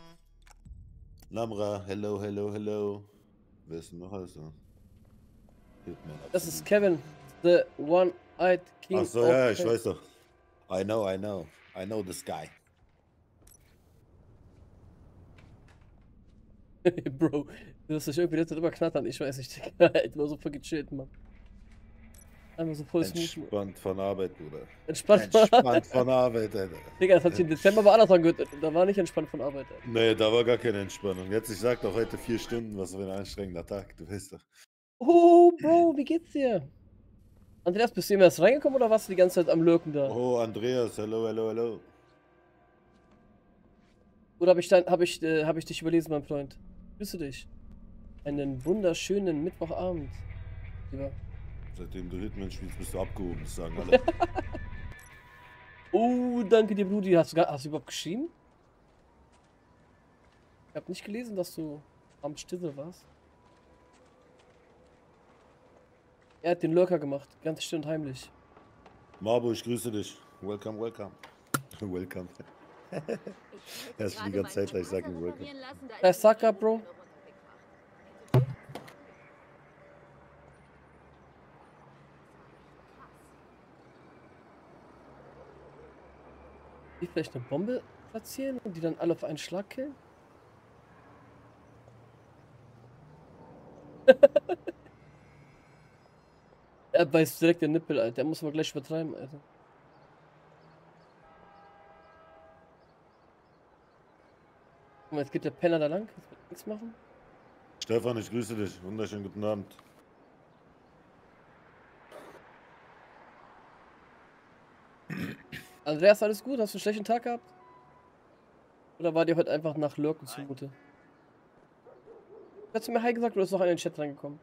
Namra, hello, hello, hello. Wer ist denn noch alles da? Hitman, Das ist Kevin, the one-eyed king. Ach so, of ja, ich Hell. weiß doch. I know, I know. I know this guy. Bro, du hast dich irgendwie letzte drüber knattern, ich weiß nicht, Digga. Du war so voll gechillt, Mann. Einmal so voll smooth. Entspannt von Arbeit, Bruder. Entspannt, Entspannt von Arbeit, Alter. Digga, das hat sich im Dezember aber anders angehört. Da war nicht entspannt von Arbeit, Alter. Nee, da war gar keine Entspannung. Jetzt, ich sag doch heute vier Stunden, was für ein anstrengender Tag, du weißt doch. Oh, Bro, wie geht's dir? Andreas, bist du eben erst reingekommen oder warst du die ganze Zeit am Lurken da? Oh, Andreas, hello, hello, hello. Oder habe ich, dein- hab ich, äh, hab ich dich überlesen, mein Freund? Grüße dich. Einen wunderschönen Mittwochabend, lieber. Seitdem du Hitman spielst, bist du abgehoben, das sagen alle. Oh, danke dir, Brudi. Hast du, gar- hast du überhaupt geschrieben? Ich habe nicht gelesen, dass du am Stissel warst. Er hat den Lurker gemacht, ganz still und heimlich. Marbo, ich grüße dich. Welcome, welcome. Welcome. Er ist schon die ganze Zeit, ich sag ihm welcome. Hey, suck up, Bro. Die vielleicht eine Bombe platzieren und die dann alle auf einen Schlag killen? Er beißt direkt den Nippel, Alter. Der muss man gleich übertreiben, Alter. Guck mal, jetzt geht der Penner da lang. Jetzt wird nichts machen. Stefan, ich grüße dich. Wunderschönen guten Abend. Andreas, alles gut? Hast du einen schlechten Tag gehabt? Oder war dir heute einfach nach Lurken zumute? Hast du mir Hi gesagt oder ist noch einer in den Chat reingekommen?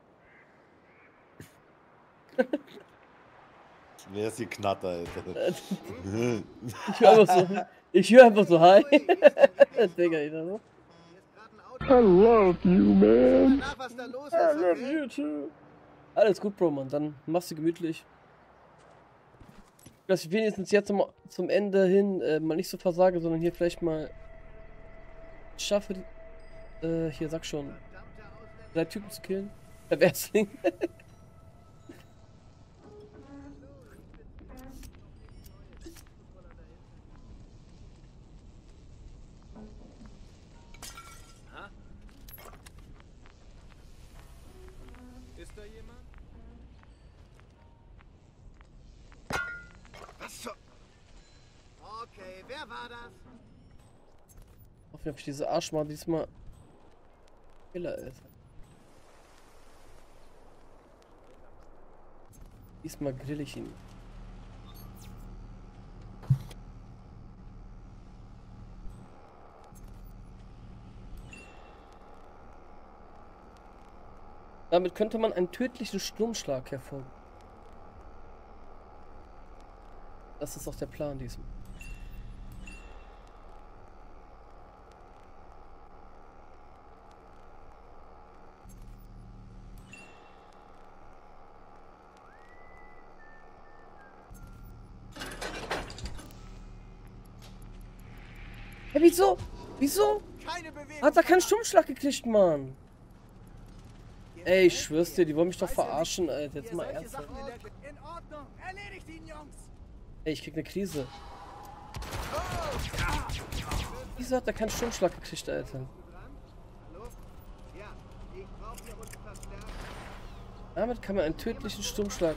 Wer ist die Knatter, Alter? Ich höre einfach so, ich höre einfach so Hi. Digga, ich so. I love you, man. Nach, was da los ist, I love okay? you too. Alles gut, Bro, Mann. Dann machst du gemütlich. Dass ich wenigstens jetzt zum, zum Ende hin äh, mal nicht so versage, sondern hier vielleicht mal schaffe, die, äh, hier sag schon, drei Typen zu killen. Perversling. Ist da jemand? Was zur... Okay, wer war das? Hoffentlich auf diese Arschmann diesmal Killer ist. Diesmal grill ich ihn. Damit könnte man einen tödlichen Sturmschlag hervorrufen. Das ist auch der Plan diesmal. Hey, wieso? Wieso? Hat er keinen Sturmschlag gekriegt, Mann? Ey, ich schwör's dir, die wollen mich doch verarschen, Alter. Jetzt mal ernsthaft. In Ordnung. Erledigt ihn, Jungs. Ey, ich krieg eine Krise. Wieso hat er keinen Sturmschlag gekriegt, Alter? Damit kann man einen tödlichen Sturmschlag.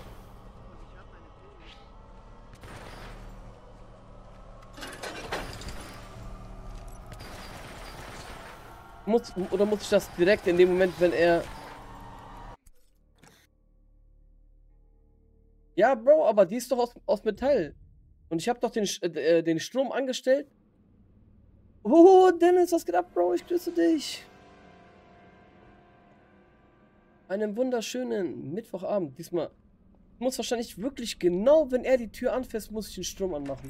Muss, oder muss ich das direkt in dem Moment, wenn er... Ja, Bro, aber die ist doch aus, aus Metall. Und ich habe doch den, äh, den Strom angestellt. Oh, Dennis, was geht ab, Bro? Ich grüße dich. Einen wunderschönen Mittwochabend. Diesmal muss wahrscheinlich wirklich genau, wenn er die Tür anfasst, muss ich den Strom anmachen.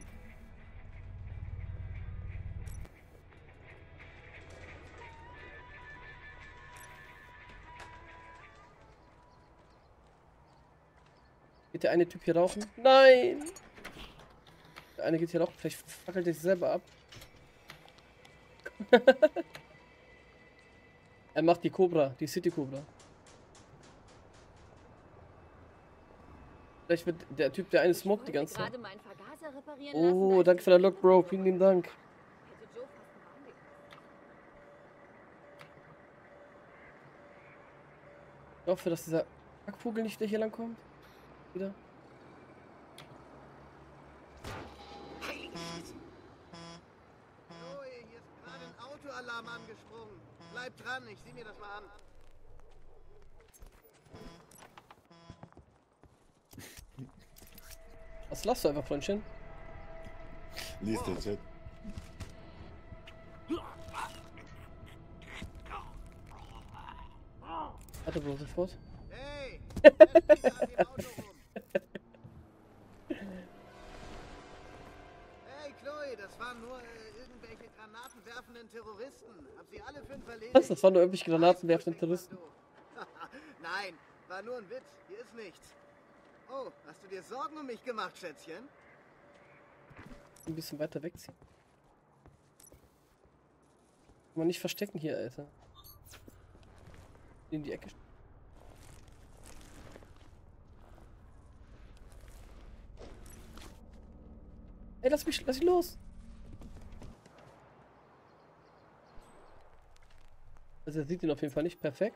Geht der eine Typ hier rauchen? Nein! Der eine geht hier rauchen. Vielleicht fackelt er sich selber ab. Er macht die Cobra, die City Cobra. Vielleicht wird der Typ, der eine smoked die ganze Zeit. Oh, danke für den Lock, Bro. Vielen lieben Dank. Ich hoffe, dass dieser Kackvogel nicht hier lang kommt. Wieder. Chloe, hier ist gerade ein Autoalarm angesprungen. Bleib dran, ich sieh mir das mal an. Was lachst du einfach, Freundchen? Lies den Chat. Warte, Bro, sofort. Hey! Hey, Chloe, das waren nur äh, irgendwelche granatenwerfenden Terroristen. Hab sie alle fünf erledigt. Was? Das waren nur irgendwelche granatenwerfenden Terroristen. Nein, war nur ein Witz. Hier ist nichts. Oh, hast du dir Sorgen um mich gemacht, Schätzchen? Ein bisschen weiter wegziehen. Kann man nicht verstecken hier, Alter. In die Ecke. Ey, lass mich, lass mich los. Also er sieht ihn auf jeden Fall nicht perfekt.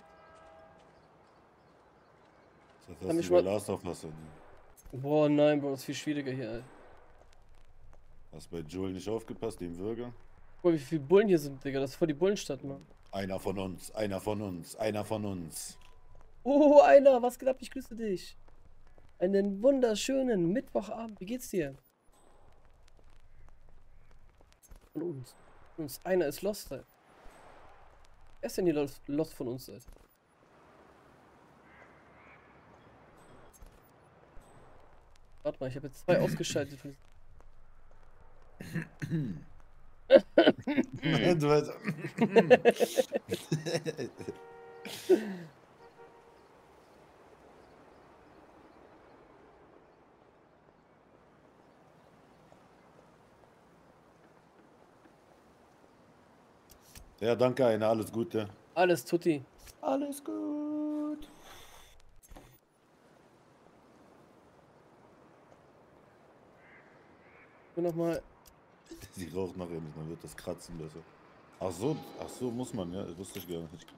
Das heißt, du Last of Us. Boah, nein, Bro, das ist viel schwieriger hier, Alter. Hast bei Joel nicht aufgepasst, dem Würger? Boah, wie viele Bullen hier sind, Digga. Das ist voll die Bullenstadt, Mann. Einer von uns, einer von uns, einer von uns. Oh, einer, was geht ab? Ich grüße dich. Einen wunderschönen Mittwochabend. Wie geht's dir? Von uns. Von uns. Einer ist lost, Alter. Wer ist denn hier lost, lost von uns, Alter? Warte mal, ich habe jetzt zwei ausgeschaltet. Du weißt. Ja, danke, eine. Alles Gute. Alles tutti. Alles gut. Nur noch mal. Sie raucht nachher nicht, dann wird das Kratzen besser. Ach so, ach so muss man, ja. Das wusste ich gar nicht.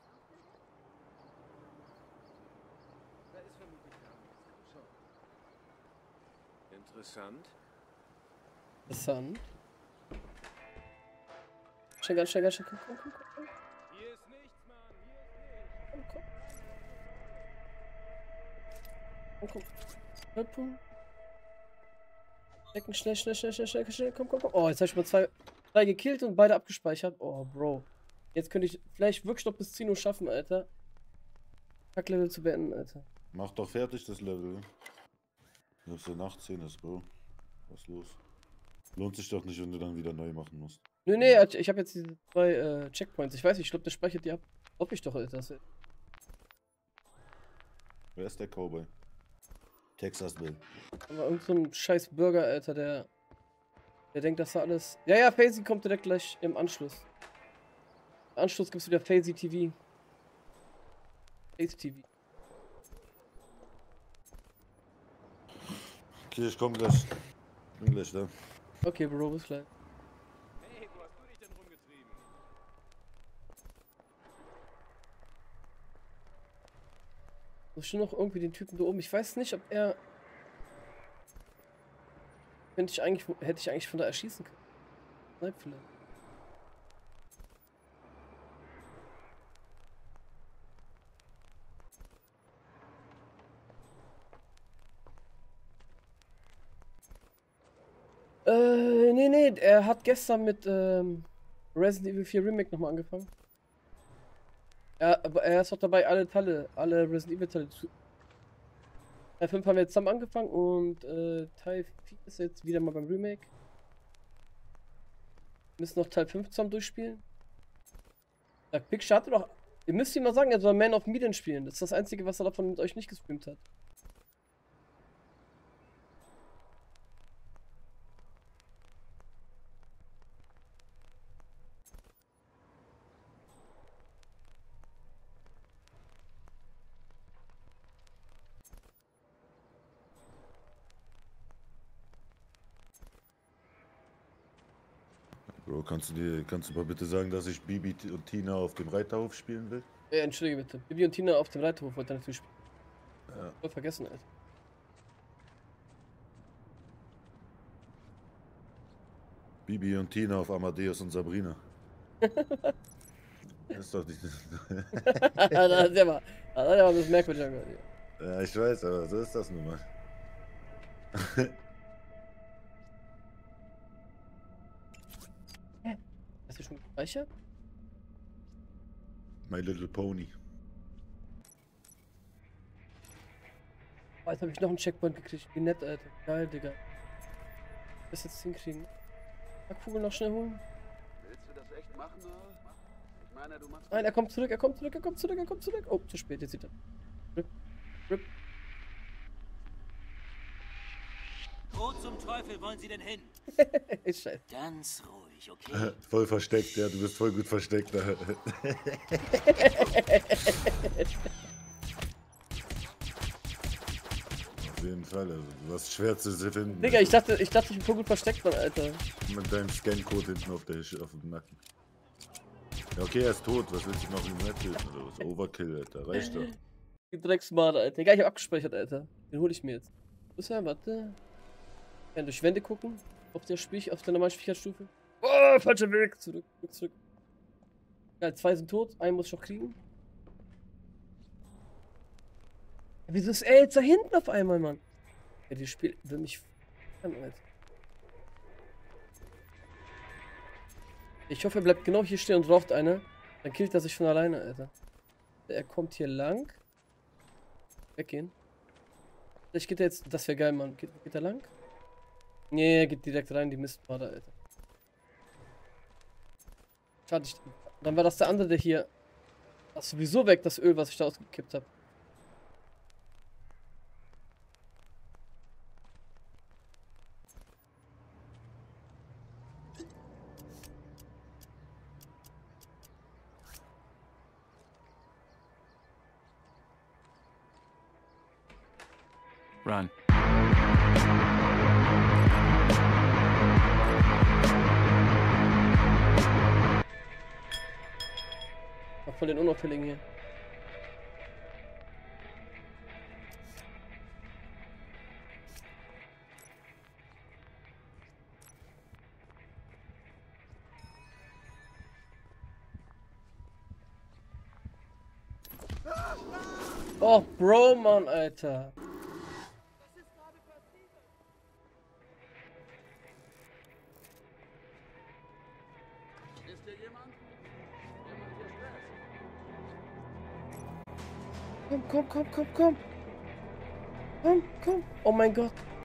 Interessant. Interessant. Schnell, ganz schnell, ganz schnell. Komm, komm, komm, komm. Hier ist nichts, Mann. Komm, komm. Komm, komm. Hüpfen. Decken, schnell, schnell, schnell, schnell, schnell, schnell. Komm, komm, komm. Oh, jetzt habe ich mal zwei, drei gekillt und beide abgespeichert. Oh, Bro. Jetzt könnte ich vielleicht wirklich noch bis zehn Uhr schaffen, Alter. Kacklevel zu beenden, Alter. Mach doch fertig das Level. Dass du nach zehn ist, Bro. Was ist los? Lohnt sich doch nicht, wenn du dann wieder neu machen musst. Nö, nee, ich habe jetzt diese zwei äh, Checkpoints. Ich weiß nicht, ich glaube, der speichert die ab. Hoffe ich doch, Alter. Wer ist der Cowboy? Texas Bill. Aber irgend so ein scheiß Bürger, Alter, der. Der denkt, dass er alles. Ja, ja, FaZe kommt direkt gleich im Anschluss. Im Anschluss gibt's wieder FaZe T V. FaZe T V. Okay, ich komm gleich. Bin gleich da. Okay, Bro, bis gleich. Hey, wo hast du dich denn rumgetrieben? Muss schon noch irgendwie den Typen da oben. Ich weiß nicht, ob er. Könnte ich eigentlich. Hätte ich eigentlich von da erschießen können. Nein, vielleicht. Äh, nee, nee, er hat gestern mit ähm, Resident Evil vier Remake nochmal angefangen. Ja, aber er ist auch dabei, alle Teile, alle Resident Evil Teile zu. Teil fünf haben wir jetzt zusammen angefangen und äh, Teil vier ist jetzt wieder mal beim Remake. Wir müssen noch Teil fünf zusammen durchspielen. Ja, Big Shot hatte doch. Ihr müsst ihm mal sagen, er soll Man of Medan spielen. Das ist das Einzige, was er davon mit euch nicht gestreamt hat. Bro, kannst du dir, kannst du mal bitte sagen, dass ich Bibi und Tina auf dem Reiterhof spielen will? Ja, entschuldige bitte. Bibi und Tina auf dem Reiterhof wollte er natürlich spielen. Ja. Voll vergessen, Alter. Bibi und Tina auf Amadeus und Sabrina. Das ist doch nicht. Das ist ja mal, das ist ja mal das merkwürdig angehört. Ja, ich weiß, aber so ist das nun mal. Hast du schon gespeichert? My Little Pony. Oh, jetzt habe ich noch einen Checkpoint gekriegt. Wie nett, Alter. Geil, Digga. Das jetzt hinkriegen. Kugel noch schnell holen. Willst du das echt machen, oder? Ich meine, du machst. Nein, er kommt zurück, er kommt zurück, er kommt zurück, er kommt zurück. Oh, zu spät, jetzt sieht er. Rip, rip. Wo zum Teufel wollen Sie denn hin? Ist scheiße. Ganz ruhig, okay? Voll versteckt, ja, du bist voll gut versteckt. Auf jeden Fall, also du hast schwer zu finden. Digga, ich dachte, ich dachte, ich bin voll gut versteckt, Mann, Alter. Mit deinem Scan-Code hinten auf, der, auf dem Nacken. Ja, okay, er ist tot. Was willst du noch ihm erzählen oder was? Overkill, Alter. Reicht doch. Die Drecksmade, Alter. Egal, ich hab abgespeichert, Alter. Den hol ich mir jetzt. Wo ist er? Warte. Kann durch Wände gucken. Auf der Spiel, auf der normalen Schwierigkeitsstufe. Oh, falscher Weg. Zurück, zurück, zurück. Ja, zwei sind tot. Einen muss ich noch kriegen. Ja, wieso ist er jetzt da hinten auf einmal, Mann? Ja, das Spiel will mich. Alter. Ich hoffe, er bleibt genau hier stehen und raucht eine. Dann killt er sich von alleine, Alter. Er kommt hier lang. Weggehen. Vielleicht geht er jetzt. Das wäre geil, Mann. Geht, geht er lang? Nee, er geht direkt rein, die Mistbade, Alter. Schade, ich, dann war das der andere, der hier. Das ist sowieso weg, das Öl, was ich da ausgekippt habe. Run. Ach, von den Unauffälligen hier. Oh, Bro, Mann, Alter. Ist hier jemand? Jemand hier Stress? Komm, komm, komm, komm, komm. Komm, komm. Oh mein Gott.